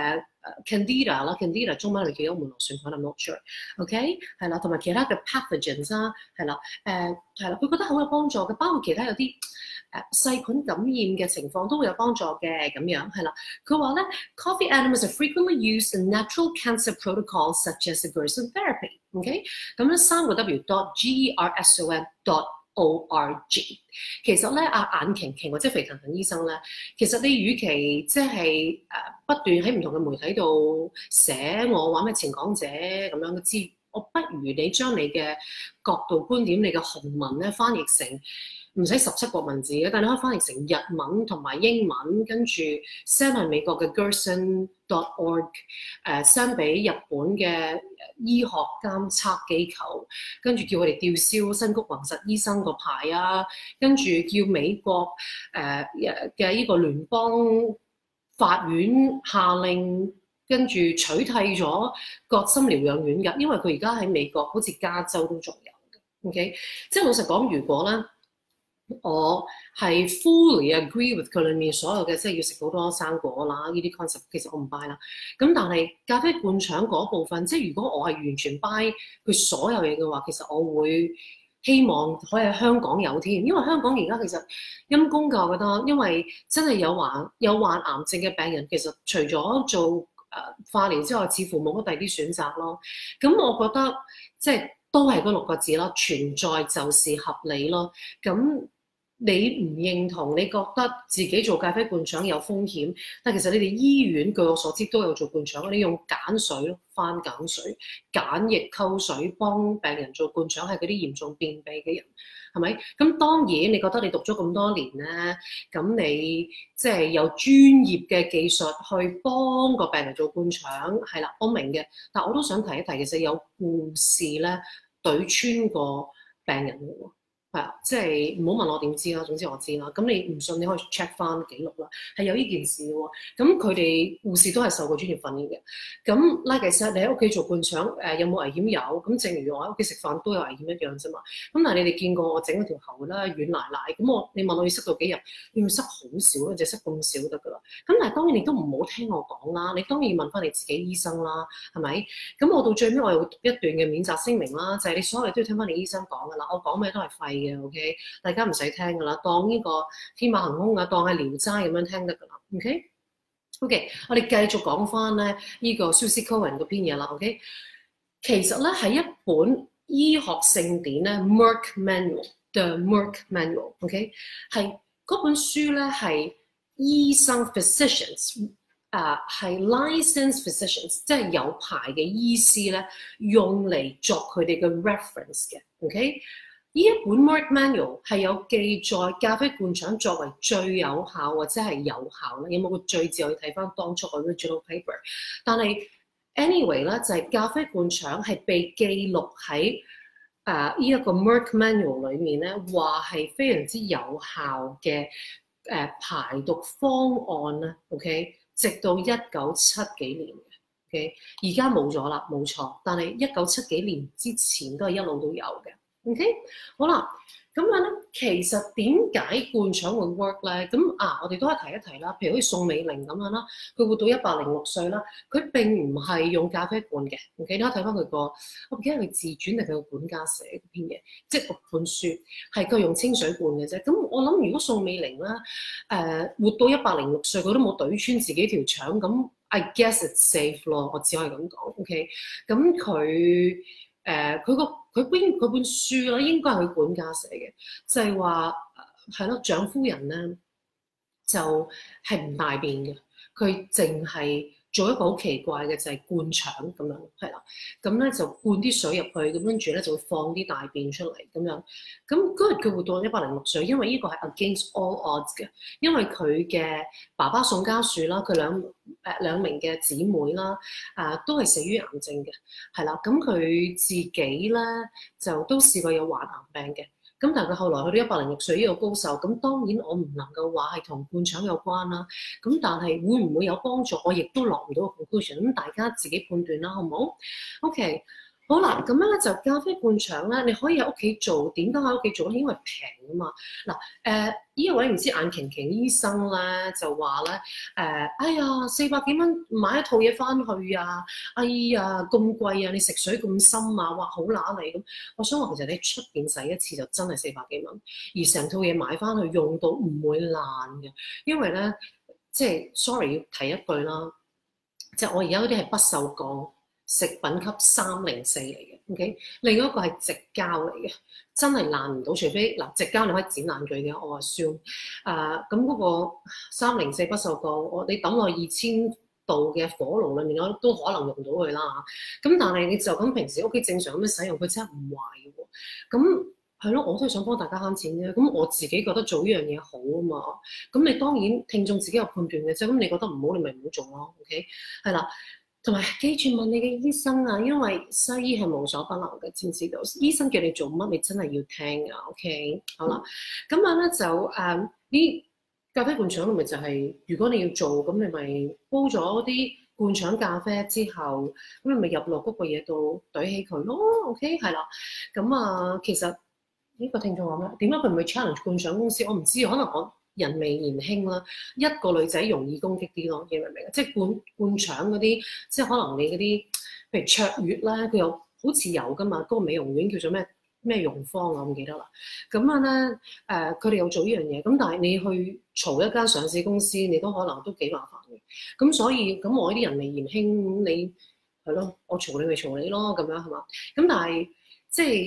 ，Candida 啦 ，Candida 中文嚟叫咗門羅旋菌，I'm not sure，OK， 係啦，同埋其他嘅 pathogens 啦，係啦，係啦，佢覺得好有幫助嘅，包括其他有啲。細菌感染嘅情況都會有幫助嘅咁樣係啦。佢話咧 ，coffee enemas are frequently used in natural cancer protocols such as the Gerson therapy。OK， 咁咧3個 w.gerson.org。其實咧眼瓊或者肥騰騰醫生咧，其實你與其即係不斷喺唔同嘅媒體度寫我話咩前講者咁樣嘅資，我不如你將你嘅角度觀點、你嘅紅文咧翻譯成。唔使17個文字嘅，但你可以翻譯成日文同埋英文，跟住 send 去美國嘅 Gerson.org， send 俾日本嘅醫學監測機構，跟住叫佢哋吊銷新谷宏實醫生個牌啊，跟住叫美國嘅呢個聯邦法院下令，跟住取締咗葛森療養院㗎，因為佢而家喺美國好似加州都仲有嘅 ，OK， 即係老實講，如果咧。我係 fully agree with 佢裏面所有嘅，即係要食好多生果啦，呢啲 concept 其實我唔 buy 啦。咁但係咖啡灌腸嗰部分，即係如果我係完全 buy 佢所有嘢嘅話，其實我會希望可以喺香港有添，因為香港而家其實陰公㗎，我覺得，因為真係有患癌症嘅病人，其實除咗做化療之外，似乎冇乜第二啲選擇咯。咁我覺得即係都係嗰6個字咯，存在就是合理咯。咁你唔認同，你覺得自己做咖啡灌腸有風險，但其實你哋醫院據我所知都有做灌腸，你用鹼水咯，番鹼水、鹼液溝水幫病人做灌腸，係嗰啲嚴重便秘嘅人，係咪？咁當然你覺得你讀咗咁多年咧，咁你即係有專業嘅技術去幫個病人做灌腸，係啦，我明嘅。但我都想提一提，其實有護士咧對穿過病人嘅喎。係啊，即係唔好問我點知啦，總之我知啦。咁你唔信你可以 check 翻記錄啦，係有呢件事嘅喎。咁佢哋護士都係受過專業訓練嘅。咁 like I said，你喺屋企做灌腸有冇危險？有。咁正如我喺屋企食飯都有危險一樣啫嘛。咁但係你哋見過我整嗰條喉啦，軟奶奶。咁你問我要塞到幾日？你要塞好少咯，就塞咁少得㗎啦。咁但係當然你都唔好聽我講啦，你當然問翻你自己醫生啦，係咪？咁我到最尾我又一段嘅免責聲明啦，就係你所有嘢都要聽翻你醫生講㗎啦。我講咩都係廢嘅。OK， 大家唔使聽㗎啦，當呢個天馬行空啊，當係聊齋咁樣聽得㗎啦。OK， 我哋繼續講翻咧呢個 Susie Cohen 嗰篇嘢啦。OK， 其實咧係一本醫學聖典咧 Merck Manual，The Merck Manual。OK， 係嗰本書咧係醫生 physicians。係 licensed physicians， 即係有牌嘅醫師咧，用嚟作佢哋嘅 reference 嘅。OK， 呢一本 Merck Manual 係有記載咖啡灌腸作為最有效或者係有效咧。有冇個最字？我要睇翻當初嘅 original paper。但係 anyway 咧，就係咖啡灌腸係被記錄喺呢一個 Merck Manual 裏面咧，話係非常之有效嘅排毒方案啦。OK。直到1970幾年嘅 ，OK， 而家冇咗啦，冇錯。但係1970幾年之前都係一路都有嘅 ，OK。好啦，咁樣咧，其實點解灌腸會 work 咧？咁我哋都係提一提啦。譬如好似宋美齡咁樣啦，佢活到106歲啦，佢並唔係用咖啡灌嘅 ，OK。你可以睇翻佢個，我唔記得佢自傳定係佢個管家寫嗰篇嘢，即係嗰本書係佢用清水灌嘅啫。咁我諗如果宋美齡啦，活到106歲，佢都冇懟穿自己條腸，咁 I guess it's safe 咯。我只可以咁講 ，OK。咁佢本書咧，應該係佢管家寫嘅，就係話係咯，蔣夫人咧就係唔大便嘅，佢淨係做一個好奇怪嘅就係灌腸咁樣，係啦，咁咧就灌啲水入去，咁跟住咧就會放啲大便出嚟咁樣。咁嗰日佢活到106歲，因為呢個係 against all odds 嘅，因為佢嘅爸爸宋家樹啦，佢兩名嘅姊妹啦，都係死於癌症嘅，係啦。咁佢自己咧就都試過有患癌病嘅。咁但係佢後來去到106歲呢個高壽，咁當然我唔能夠話係同灌腸有關啦。咁但係會唔會有幫助，我亦都落唔到個 conclusion。咁大家自己判斷啦，好唔好 ？OK， 好啦，咁樣咧就咖啡灌腸咧，你可以喺屋企做。點解喺屋企做咧？因為平啊嘛。嗱，呢一位唔知眼瓊瓊醫生咧就話咧，哎呀400幾蚊買一套嘢翻去啊，哎呀咁貴啊，你食水咁深啊，哇好揦脷咁。我想話其實你出邊洗一次就真係400幾蚊，而成套嘢買翻去用到唔會爛嘅，因為咧即係 sorry 要提一句啦，即係我而家嗰啲係不鏽鋼食品級304嚟嘅 ，OK， 另外一個係矽膠嚟嘅，真係爛唔到，除非嗱矽膠你可以剪爛佢嘅，我話算咁嗰個304不鏽鋼，你抌落2000度嘅火爐裏面，我都可能用到佢啦嚇。咁但係你就咁平時屋企正常咁樣使用，佢真係唔壞嘅喎。咁係咯，我都係想幫大家慳錢啫。咁我自己覺得做呢樣嘢好啊嘛。咁你當然聽眾自己有判斷嘅啫。咁你覺得唔好，你咪唔好做咯。OK， 係啦。同埋記住問你嘅醫生啊，因為西醫係無所不能嘅，知唔知道？醫生叫你做乜，你真係要聽啊。OK， 好啦，咁樣咧就呢咖啡灌腸咪就係，如果你要做，咁你咪煲咗啲灌腸咖啡之後，咁你咪入落嗰個嘢度懟起佢咯。OK， 係啦。咁其實呢個聽眾話咩？點解佢唔去 challenge 灌腸公司？我唔知，可能我人微言輕啦，一個女仔容易攻擊啲咯，你明唔明啊？即係灌腸嗰啲，即係可能你嗰啲，譬如卓越啦，佢有好似有噶嘛，嗰個美容院叫做咩容坊啊，我唔記得啦。咁咧佢哋有做呢樣嘢，咁但係你去嘈一間上市公司，你都可能都幾麻煩嘅。咁所以咁我呢啲人微言輕，你係咯，我嘈你咪嘈你咯，咁樣係嘛？咁但係即係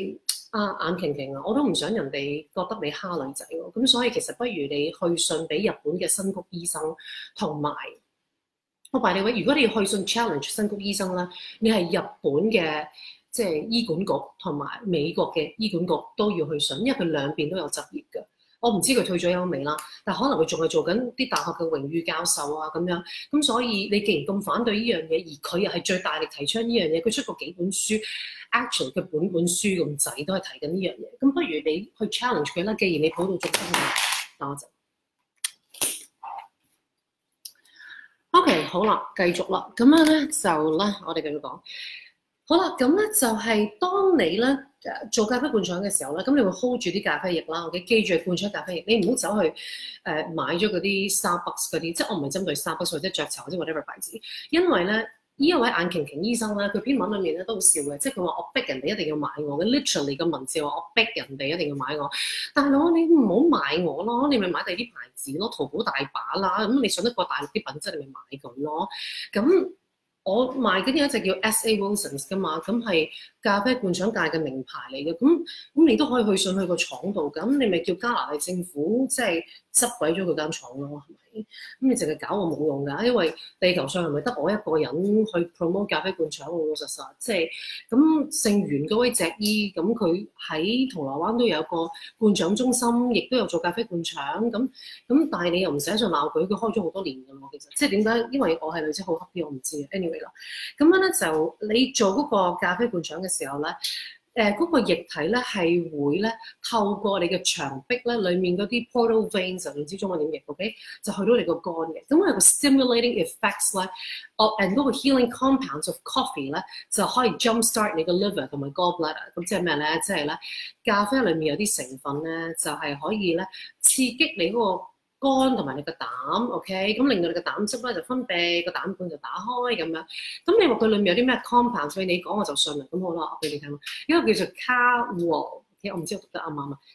眼擎擎啊，我都唔想人哋覺得你蝦女仔喎，咁所以其實不如你去信俾日本嘅新谷醫生，同埋我by the way，如果你要去信 challenge 新谷醫生咧，你係日本嘅即係醫管局同埋美國嘅醫管局都要去信，因為佢兩邊都有執業嘅。我唔知佢退咗休未啦，但可能佢仲係做緊啲大學嘅榮譽教授啊咁樣。咁所以你既然咁反對呢樣嘢，而佢又係最大力提倡呢樣嘢，佢出過幾本書 actually 佢本書咁滯都係提緊呢樣嘢。咁不如你去 challenge 佢啦。既然你抱到中心啦，等我陣。OK， 好啦，繼續啦。咁樣咧就咧，我哋繼續講。好啦，咁咧就係當你咧做咖啡灌腸嘅時候咧，咁你會 hold 住啲咖啡液啦。OK，記住係灌腸咖啡液，你唔好走去買咗嗰啲 Starbucks 嗰啲，即係我唔係針對 Starbucks 或者雀巢或者 whatever 牌子，因為咧呢一位眼擎擎醫生咧，佢篇文裏面咧都好笑嘅，即係佢話我逼人哋一定要買我嘅 literally 嘅文字話我逼人哋一定要買我，大佬你唔好買我咯，你咪買第啲牌子咯，淘寶大把啦，咁你信得過大陸啲品質，你咪買佢咯，咁。我賣嗰啲一隻叫 S.A. Wilsons 噶嘛，咁係咖啡灌腸界嘅名牌嚟嘅，咁你都可以去信去個廠度，咁你咪叫加拿大政府即係執鬼咗佢間廠咯，係咪？咁你淨係搞我冇用㗎，因為地球上係咪得我一個人去 promote 咖啡灌腸？老老實實，即係咁姓袁嗰位脊醫，咁佢喺銅鑼灣都有個灌腸中心，亦都有做咖啡灌腸，咁但係你又唔寫信鬧佢，佢開咗好多年㗎咯，其實即係點解？因為我係女仔好黑啲，我唔知 anyway 啦，咁樣咧就你做嗰個咖啡灌腸嘅時候咧。嗰個液體咧係會咧透過你嘅腸壁咧裡面嗰啲 portal veins 唔知中文點譯 ，OK 就去到你個肝嘅。咁佢個 stimulating effects 咧，and 嗰個 healing compounds of coffee 咧就可以 jumpstart 你個 liver 同埋 gallbladder。咁即係咩咧？即係咧咖啡裡面有啲成分咧就係可以咧刺激你嗰個肝同埋你個膽 ，OK， 咁令到你個膽汁咧就分泌，個膽管就打開咁樣。咁你話佢裡面有啲咩 compound， 所以你講我就信啦。咁好啦，我俾你聽啦。呢個叫做 Kahweol，OK， 我唔知我讀得啱唔啱啊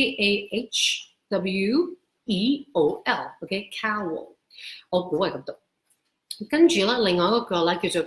？Kahweol，OK，Kahweol，我估係咁讀。跟住咧，另外一個咧叫做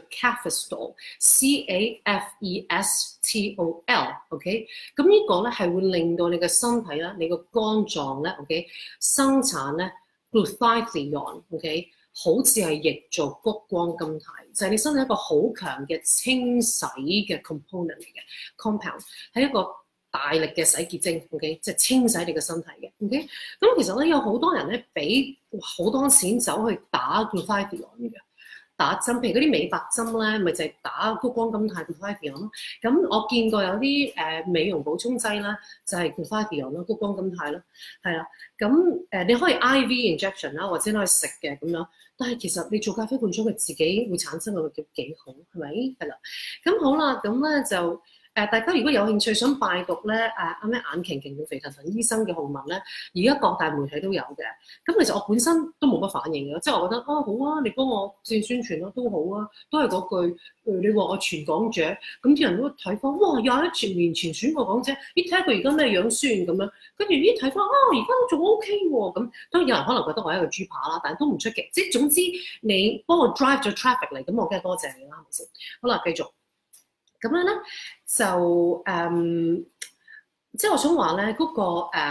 Cafestol，C-A-F-E-S-T-O-L，OK，咁呢個咧係會令到你嘅身體咧，你個肝臟咧 ，OK，生產咧 glutathione，OK，好似係譯做谷胱甘肽，就係你身體一個好強嘅清洗嘅 component 嚟嘅 compound，係一個大力嘅洗潔精 ，OK， 即係清洗你嘅身體嘅 ，OK。咁其實咧有好多人咧俾好多錢走去打 glutathione 嘅。打針，譬如嗰啲美白針咧，咪就係打谷胱甘肽 glutathione 咯。咁我見過有啲美容補充劑啦，就係 glutathione 咯，谷胱甘肽咯，係啦。咁你可以 IV injection 啦，或者可以食嘅咁樣。但係其實你做咖啡灌腸，佢自己會產生個叫幾好，係咪？係啦。咁好啦，咁咧就。大家如果有興趣想拜讀咧，咩眼擎擎同肥騰騰醫生嘅號文咧，而家各大媒體都有嘅。咁其實我本身都冇乜反應嘅，即係我覺得好啊，你幫我宣傳咯都好啊，都係嗰句你話我全港姐，咁啲人都睇翻，哇21年前選過港姐，咦睇下佢而家咩樣先咁樣，跟住咦睇翻而家都仲 OK 喎，咁當然有人可能覺得我係一個豬扒啦，但係都唔出奇，即係總之你幫我 drive 咗 traffic 嚟，咁我梗係多謝你啦，係咪先？好啦，繼續。咁樣咧就即係我想話咧嗰個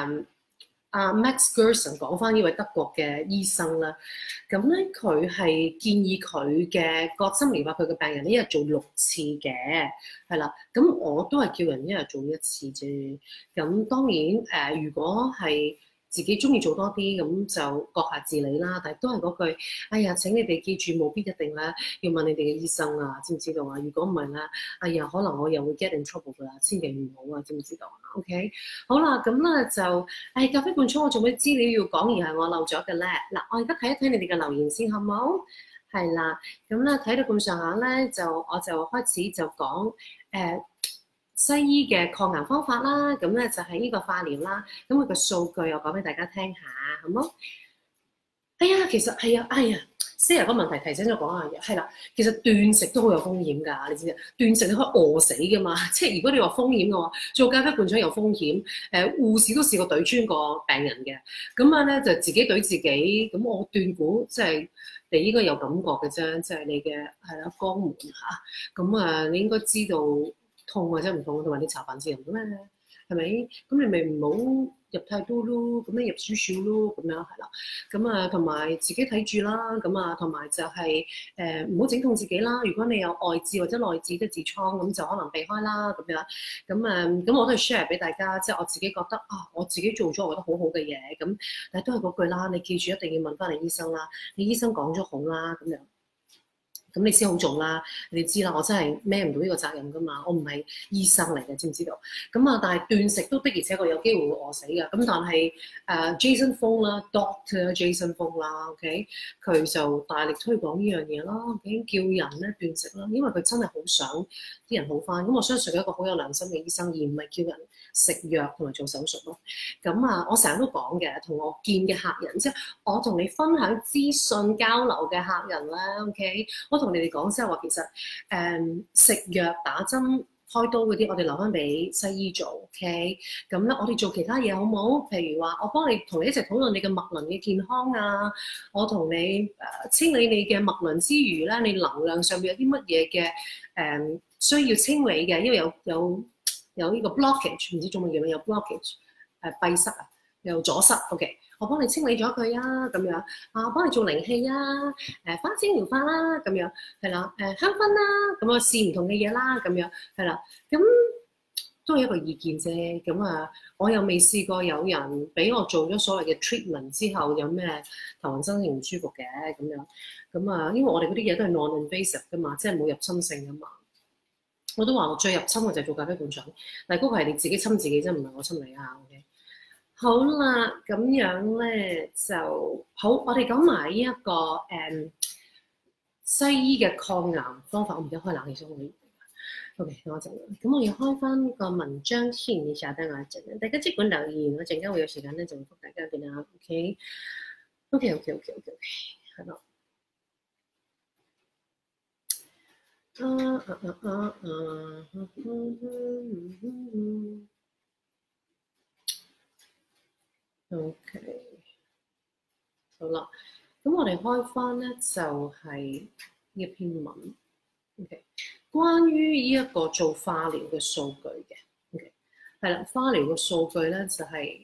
Max Gerson 講翻呢位德國嘅醫生啦，咁咧佢係建議佢嘅割心療法佢嘅病人一日做6次嘅，係啦，咁我都係叫人一日做1次啫。咁當然如果係自己中意做多啲，咁就閣下自理啦。但係都係嗰句，哎呀，請你哋記住，務必一定咧要問你哋嘅醫生啊，知唔知道啊？如果唔係咧，哎呀，可能我又會 get in trouble 㗎啦，千祈唔好啊，知唔知道啊 ？OK， 好啦，咁咧就，咖啡灌腸我仲有資料要講，而係我漏咗嘅咧。嗱，我而家睇一睇你哋嘅留言先，好唔好？係啦，咁咧睇到咁上下咧，我就開始就講西醫嘅抗癌方法啦，咁咧就係呢個化療啦。咁佢個數據我講俾大家聽下，好冇？哎呀，其實係啊，哎呀 ，Sarah 個問題提醒咗講下嘢，係啦，其實斷食都好有風險㗎，你知唔知？斷食你可以餓死㗎嘛，即係如果你話風險嘅話，做咖啡灌腸有風險。護士都試過懟穿過病人嘅，咁啊咧就自己懟自己。咁我斷估即係你應該有感覺嘅啫，即係你嘅係啦肛門嚇。咁你應該知道。痛或者唔痛，同埋你搽飯前飲咩？ 係咪？咁你咪唔好入太多咯，咁樣入少少咯，咁樣係啦。咁啊，同埋自己睇住啦，咁啊，同埋就係唔好整痛自己啦。如果你有外痔或者內痔即係痔瘡，咁就可能避開啦，咁樣。咁我都係 share 俾大家，即係我自己覺得啊，我自己做咗我覺得好好嘅嘢，咁但係都係嗰句啦，你記住一定要問翻你醫生啦，你醫生講咗好啦，咁樣。咁你先好做啦，你知啦，我真係孭唔到呢個責任噶嘛，我唔係醫生嚟嘅，知唔知道？咁啊，但係斷食都的而且確有機會會餓死嘅。咁但係Jason Fung 啦，Doctor Jason Fung 啦 ，OK，佢就大力推廣呢樣嘢啦，叫人咧斷食啦，因為佢真係好想啲人好翻。咁我相信佢係一個好有良心嘅醫生，而唔係叫人食藥同埋做手術咯。咁啊，我成日都講嘅，同我見嘅客人，即係我同你分享資訊交流嘅客人咧 ，OK， 我同你哋講即係話其實食藥打針開刀嗰啲，我哋留翻俾西醫做 ，OK？ 咁咧，我哋做其他嘢好唔好？譬如話，我幫你同你一齊討論你嘅脈輪嘅健康啊，我同你清理你嘅脈輪之餘咧，你能量上面有啲乜嘢嘅需要清理嘅，因為有呢個 blockage， 唔知中文叫咩？有 blockage 閉塞啊，有阻塞 ，OK？ 我幫你清理咗佢啊，咁樣啊，幫你做靈氣啊，花精療法啦，咁樣係啦，香薰啦，咁啊試唔同嘅嘢啦，咁樣係啦，咁都係一個意見啫。咁啊，我又未試過有人俾我做咗所謂嘅 treatment 之後有咩頭暈身㷫唔舒服嘅咁樣。咁啊，因為我哋嗰啲嘢都係 non-invasive 噶嘛，即係冇入侵性噶嘛。我都話我最入侵嘅就係做咖啡灌腸，但係嗰個係你自己侵自己啫，唔係我侵你啊。OK。好啦，咁樣咧就好。我哋講埋呢一個西醫嘅抗癌方法。我而家開冷氣先可以。OK， 等我陣。咁我要開翻個文章先，你稍等我一陣。大家即管留言，我陣間會有時間咧就會覆大家嘅啦。OK， 係咯。OK， 好啦，咁我哋開翻咧就係呢一篇文 ，OK， 關於呢一個做化療嘅數據嘅 ，OK， 係啦，化療嘅數據咧就係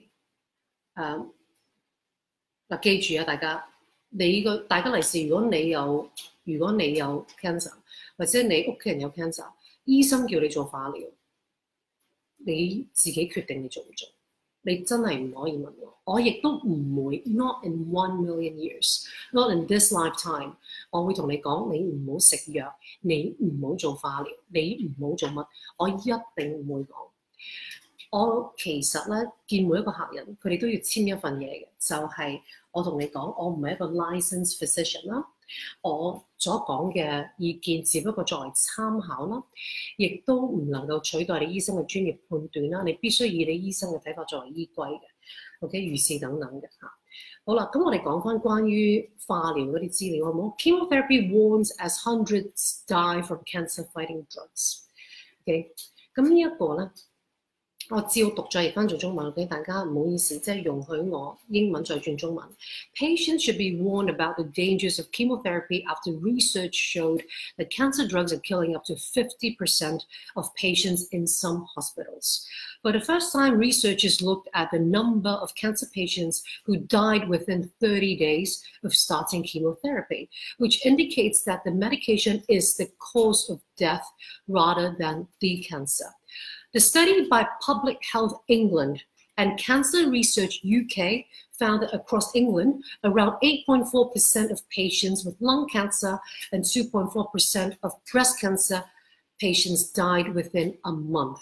嗱，記住啊，大家利是，如果你有 cancer 或者你屋企人有 cancer， 醫生叫你做化療，你自己決定你做唔做。你真係唔可以問我亦都唔會 ，not in 1,000,000 years，not in this lifetime， 我會同你講，你唔好食藥，你唔好做化療，你唔好做乜，我一定唔會講。我其實咧見每一個客人，佢哋都要簽一份嘢嘅，就係我同你講，我唔係一個 licensed physician 啦。我所講嘅意見只不過作為參考啦，亦都唔能夠取代你醫生嘅專業判斷啦。你必須以你醫生嘅睇法作為依歸嘅。OK， 如是等等嘅嚇。好啦，咁我哋講翻關於化療嗰啲資料好唔好 ？Chemotherapy warns as hundreds die from cancer-fighting drugs。OK， 咁呢一個咧。我照讀再譯翻做中文，俾大家唔好意思，即係容許我英文再轉中文。Patients should be warned about the dangers of chemotherapy after research showed that cancer drugs are killing up to 50% of patients in some hospitals. For the first time, researchers looked at the number of cancer patients who died within 30 days of starting chemotherapy, which indicates that the medication is the cause of death rather than the cancer. The study by Public Health England and Cancer Research UK found that across England, around 8.4% of patients with lung cancer and 2.4% of breast cancer patients died within a month.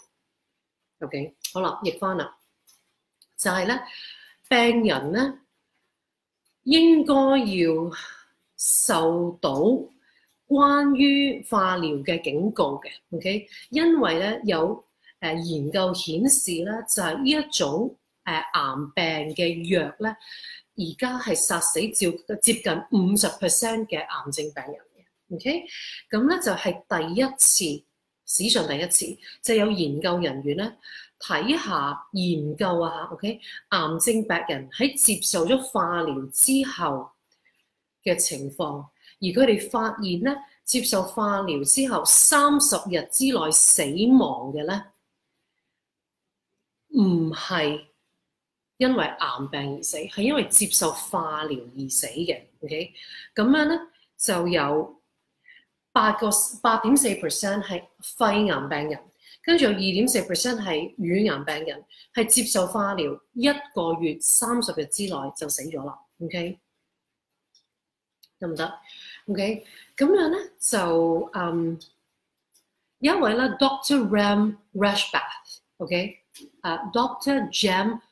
OK， 好啦，譯翻啦，就係咧，病人咧應該要受到關於化療嘅警告嘅 ，OK， 因為咧有研究顯示咧，就係呢一種癌病嘅藥咧，而家係殺死接近50% 嘅癌症病人嘅 ，OK， 咁咧就係第一次，史上第一次，就有研究人員咧睇下研究啊嚇 ，OK， 癌症病人喺接受咗化療之後嘅情況，而佢哋發現咧，接受化療之後30日之內死亡嘅咧， 唔係因為癌病而死，係因為接受化療而死嘅。OK， 咁樣咧就有8.4% 係肺癌病人，跟住有2.4% 係乳癌病人，係接受化療1個月30日之內就死咗啦。OK， 得唔得 ？OK， 咁樣咧就有一位咧 Dr. Ram Rashbath，OK，Dr. Jem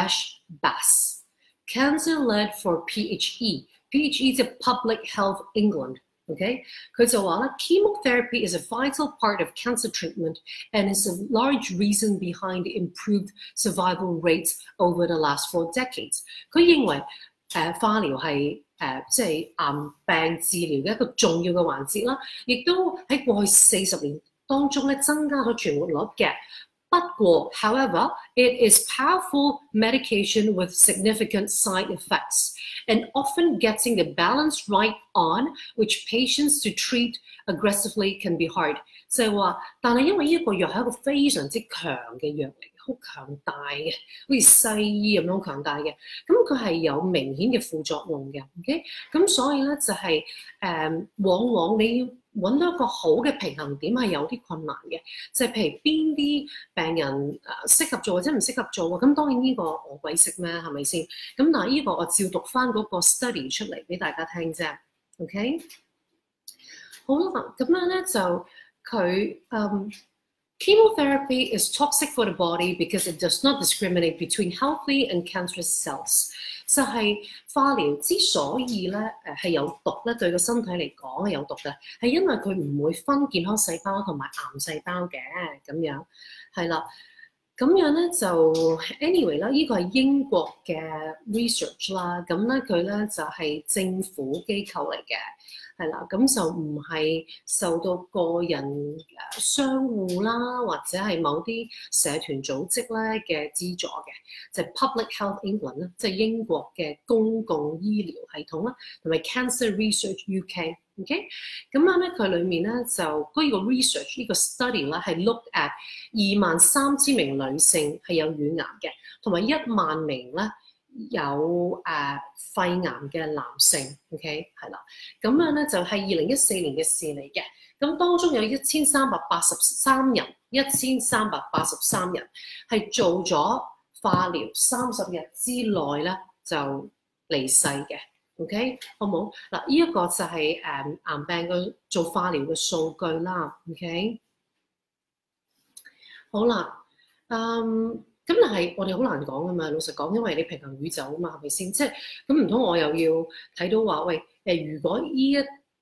Rashbath，Cancer Led for PHE 即係 Public Health England。OK， 佢就話咧 ，chemotherapy is a vital part of cancer treatment and is a large reason behind the improved survival rates over the last 4 decades。佢認為化療係即係癌病治療嘅一個重要嘅環節啦，亦都喺過去40年當中咧增加咗存活率嘅。不過 ，however, it is powerful medication with significant side effects, and often getting the balance right on which patients to treat aggressively can be hard。就係話，但係因為呢一個藥係一個非常之強嘅藥嚟，好強大嘅，好似西醫咁樣好強大嘅。咁佢係有明顯嘅副作用嘅。OK， 咁所以咧就係往往你要揾到一個好嘅平衡點係有啲困難嘅，就係譬如邊啲病人適合做或者唔適合做喎。咁當然呢個我鬼識咩係咪先？咁但係呢個我照讀翻嗰個 study 出嚟俾大家聽啫。OK， 好啦，咁樣咧就佢chemotherapy is toxic for the body because it does not discriminate between healthy and cancerous cells。就係化療之所以咧係有毒咧，對個身體嚟講係有毒嘅，係因為佢唔會分健康細胞同埋癌細胞嘅咁樣，係啦。咁樣咧就 anyway 啦，呢個係英國嘅 research 啦，咁咧佢咧就係政府機構嚟嘅。係啦，咁就唔係受到個人商戶啦，或者係某啲社團組織咧嘅資助嘅，就係 Public Health England 啦，即係英國嘅公共醫療系統啦，同埋 Cancer Research UK。OK， 咁樣咧佢裡面咧就嗰個 research 呢個 study 咧係 look at 23,000名女性係有乳癌嘅，同埋1萬名咧有肺癌嘅男性。OK， 係啦，咁樣咧就係2014年嘅事嚟嘅。咁當中有1383人係做咗化療30日之內咧就離世嘅。OK， 好冇？嗱，呢一個就係癌病嘅做化療嘅數據啦。OK， 好啦，咁但係我哋好難講噶嘛，老實講，因為你平衡宇宙啊嘛，係咪先？即係咁唔通我又要睇到話，喂如果呢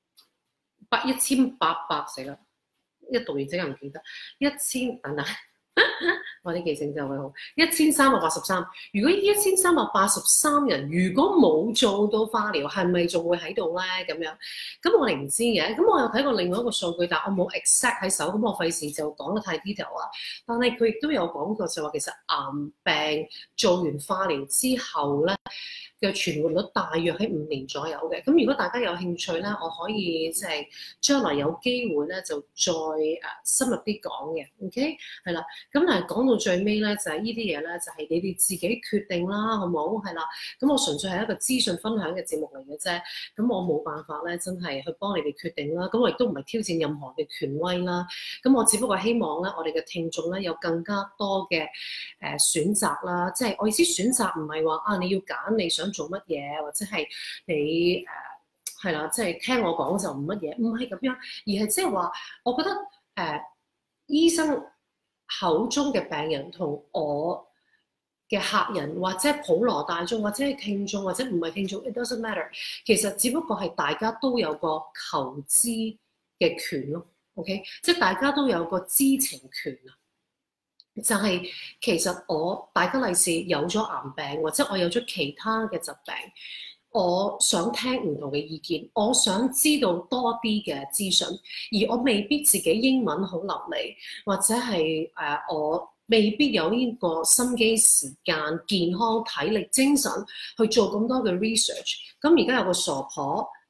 1800死啦，一讀完即刻唔記得1000等等。我啲記性就會好，1383。如果呢1383人如果冇做到化療，係咪仲會喺度咧？咁樣，咁我哋唔知嘅。咁我又睇過另外一個數據，但我冇 exact 喺手，咁我費事就講得太 detail 啦。但係佢亦都有講過，就話其實癌病做完化療之後咧嘅存活率大約喺5年左右嘅。咁如果大家有興趣咧，我可以即係將來有機會咧就再深入啲講嘅。OK， 係啦。咁但係講到最尾咧，就係呢啲嘢咧，就係你哋自己決定啦，好冇？係啦。咁我純粹係一個資訊分享嘅節目嚟嘅啫。咁我冇辦法咧，真係去幫你哋決定啦。咁我亦都唔係挑戰任何嘅權威啦。咁我只不過希望咧，我哋嘅聽眾咧有更加多嘅選擇啦。即係我意思選擇唔係話你要揀你想做乜嘢，或者係你係啦，即係聽我講就唔乜嘢，唔係咁樣，而係即係話，我覺得醫生口中嘅病人同我嘅客人，或者普羅大眾，或者係聽眾，或者唔係聽眾 ，it doesn't matter。其實只不過係大家都有個求知嘅權咯。OK， 即係大家都有個知情權啊。就係其實大家例示有咗癌病，或者我有咗其他嘅疾病，我想聽唔同嘅意見，我想知道多啲嘅資訊，而我未必自己英文好流利，或者係我未必有呢個心機、時間、健康、體力、精神去做咁多嘅 research。咁而家有個傻婆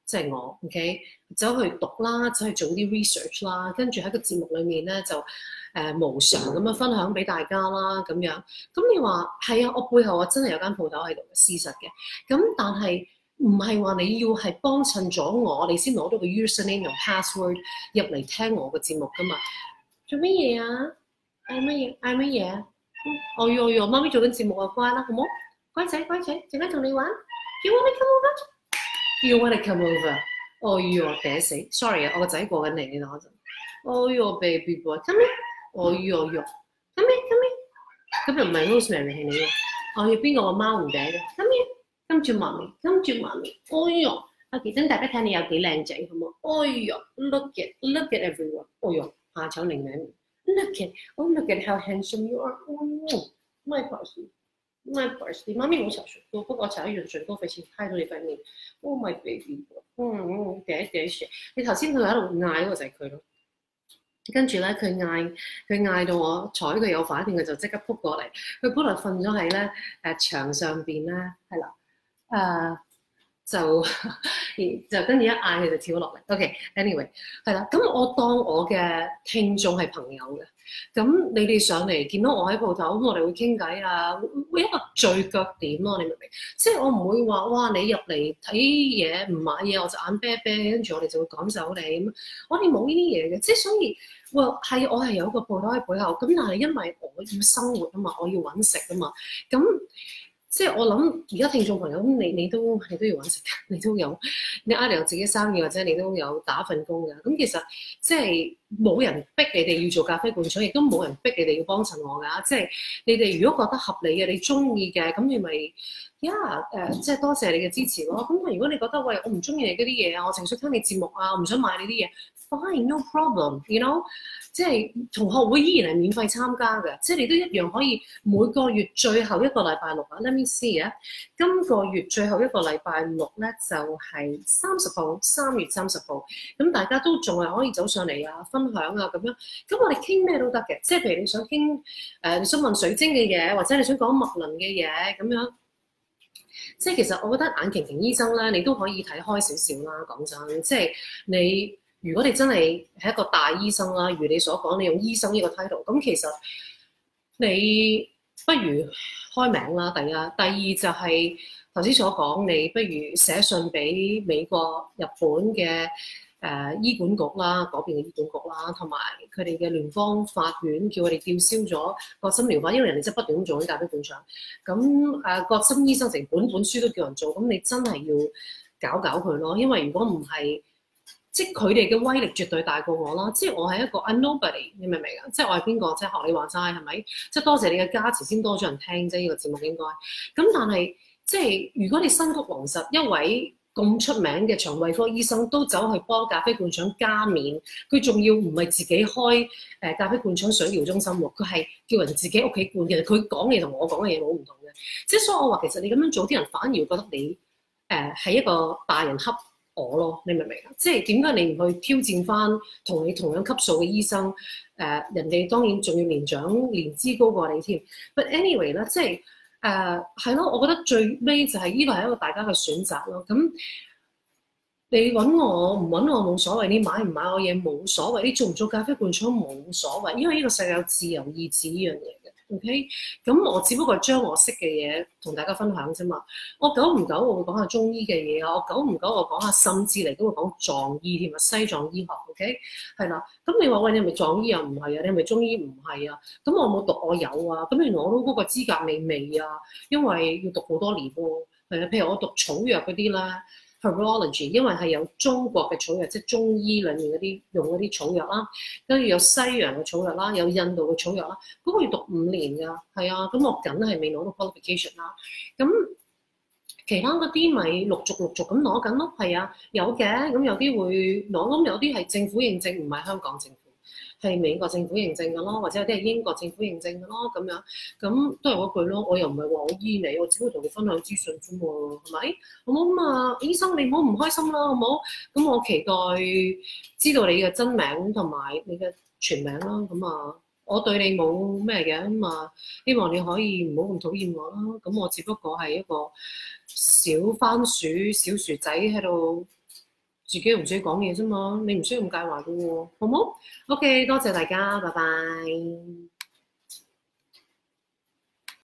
即係我 OK， 走去讀啦，走去做啲 research 啦，跟住喺個節目裏面咧就無償咁樣分享俾大家啦咁樣。咁你話係啊，我背後我真係有間鋪頭喺度嘅事實嘅。咁但係唔係話你要係幫襯咗我，你先攞到個 username 同 password 入嚟聽我個節目噶嘛？做乜嘢啊？嗌乜嘢？嗌乜嘢？哦喲，媽咪做緊節目啊，乖啦，好冇？乖仔，乖仔，陣間同你玩。You wanna come over？You wanna come over？哦喲，嗲死 ！Sorry 啊，我個仔過緊嚟呢度嗰陣。哦喲，baby boy，come here。哦喲，come here。咁又唔係 Rosemary 係你喎。我要邊個個貓唔嗲嘅 ？Come here。跟住媽咪，跟住媽咪。哦喲，阿傑等大家睇你有幾靚仔，好冇？哦喲，look at everyone。哦喲，下醜零零。Look at how handsome you are. My parsley，媽咪冇搽唇膏，不過我搽一樣唇膏費事揩到你塊面。Oh my baby，嗲舌。你頭先佢喺度嗌嗰個就係佢咯。跟住咧，佢嗌到我睬佢有反應，佢就即刻撲過嚟。佢本來瞓咗喺咧牆上邊咧，係啦，就跟住一嗌佢就跳落嚟。OK，anyway 係啦。咁我當我嘅聽眾係朋友嘅。咁你哋上嚟見到我喺鋪頭，咁我哋會傾偈啊，會一個聚腳點咯，你明唔明？即係我唔會話哇，你入嚟睇嘢唔買嘢我就眼啤啤，跟住我哋就會趕走你咁。我哋冇呢啲嘢嘅，即係所以我係有個鋪頭喺背後，咁但係因為我要生活啊嘛，我要揾食啊嘛，咁。即係我諗而家聽眾朋友咁，你都要揾食㗎，你都有你挨嚟有自己生意，或者你都有打份工㗎。咁其實即係冇人逼你哋要做咖啡罐廠，亦都冇人逼你哋要幫襯我㗎。即係你哋如果覺得合理嘅，你中意嘅，咁你咪即係多謝你嘅支持咯。咁如果你覺得喂我唔中意你嗰啲嘢啊，我淨想聽你節目啊，我唔想買你啲嘢 ，fine no problem，you know。即係同學會依然係免費參加嘅，即係你都一樣可以每個月最後一個禮拜六啊 ，let me see 啊，今個月最後一個禮拜六咧就係30號，3月30號，咁大家都仲係可以走上嚟啊，分享啊咁樣，咁我哋傾咩都得嘅，即係譬如你想傾你想問水晶嘅嘢，或者你想講脈輪嘅嘢咁樣。即係其實我覺得眼瓊瓊醫生咧，你都可以睇開少少啦。講真，即係你。如果你真係一個大醫生啦，如你所講，你用醫生呢個 title， 咁其實你不如開名啦。第一，第二就係頭先所講，你不如寫信俾美國、日本嘅醫管局啦，嗰邊嘅醫管局啦，同埋佢哋嘅聯邦法院，叫佢哋吊銷咗葛森療法，因為人哋真係不斷咁做緊咖啡罐廠。咁葛森醫生成本書都叫人做，咁你真係要搞佢咯，因為如果唔係。即係佢哋嘅威力絕對大過我啦！即係我係一個 nobody， 你明唔明啊？即係我係邊個？即係學你話齋係咪？即係多謝你嘅加持先多咗人聽啫，呢個節目應該。咁但係即係如果你新谷皇實一位咁出名嘅腸胃科醫生都走去幫咖啡罐廠加冕，佢仲要唔係自己開咖啡罐廠水療中心喎，佢係叫人自己屋企灌嘅。佢講嘢同我講嘅嘢好唔同嘅。即係所以我話其實你咁樣做，啲人反而會覺得你係一個大人恰我咯，你明唔明啊？即係點解你唔去挑戰翻同你同樣級數嘅醫生？人哋當然仲要年長年資高過你添。But anyway 咧，即係係咯，我覺得最尾就係呢個係一個大家嘅選擇咯。咁你揾我唔揾我冇所謂，你買唔買我嘢冇所謂，你做唔做咖啡罐廠冇所謂，因為呢個世界有自由意志呢樣嘢嘅。OK，咁我只不過將我識嘅嘢同大家分享啫嘛。我久唔久我會講下中醫嘅嘢啊，我久唔久我講下甚至嚟都會講藏醫添啊，西藏醫學。OK，係啦。咁你話喂，你係咪藏醫啊？唔係啊，你係咪中醫？唔係啊。咁我冇讀，我有啊。咁原來我都嗰個資格未啊，因為要讀好多年喎。係啊，譬如我讀草藥嗰啲啦。Herbology， 因為係有中國嘅草藥，即係中醫裡面嗰啲用嗰啲草藥啦，跟住有西洋嘅草藥啦，有印度嘅草藥啦，嗰個要讀5年㗎，係啊，咁我梗係未攞到 qualification 啦，咁其他嗰啲咪陸續咁攞緊咯，係啊，有嘅，咁有啲會攞，咁有啲係政府認證，唔係香港政府。係美國政府認證嘅咯，或者有啲係英國政府認證嘅咯，咁樣咁都係嗰句咯。我又唔係話我醫你，我只會同你分享資訊啫喎，係咪？好冇咁啊，醫生你唔好唔開心啦，好冇？咁我期待知道你嘅真名同埋你嘅全名啦。咁啊，我對你冇咩嘅咁啊，希望你可以唔好咁討厭我啦。咁我只不過係一個小番薯、小薯仔喺度自己同自己講嘢啫嘛，你唔需要咁介懷嘅喎，好冇？OK，多謝大家，拜拜。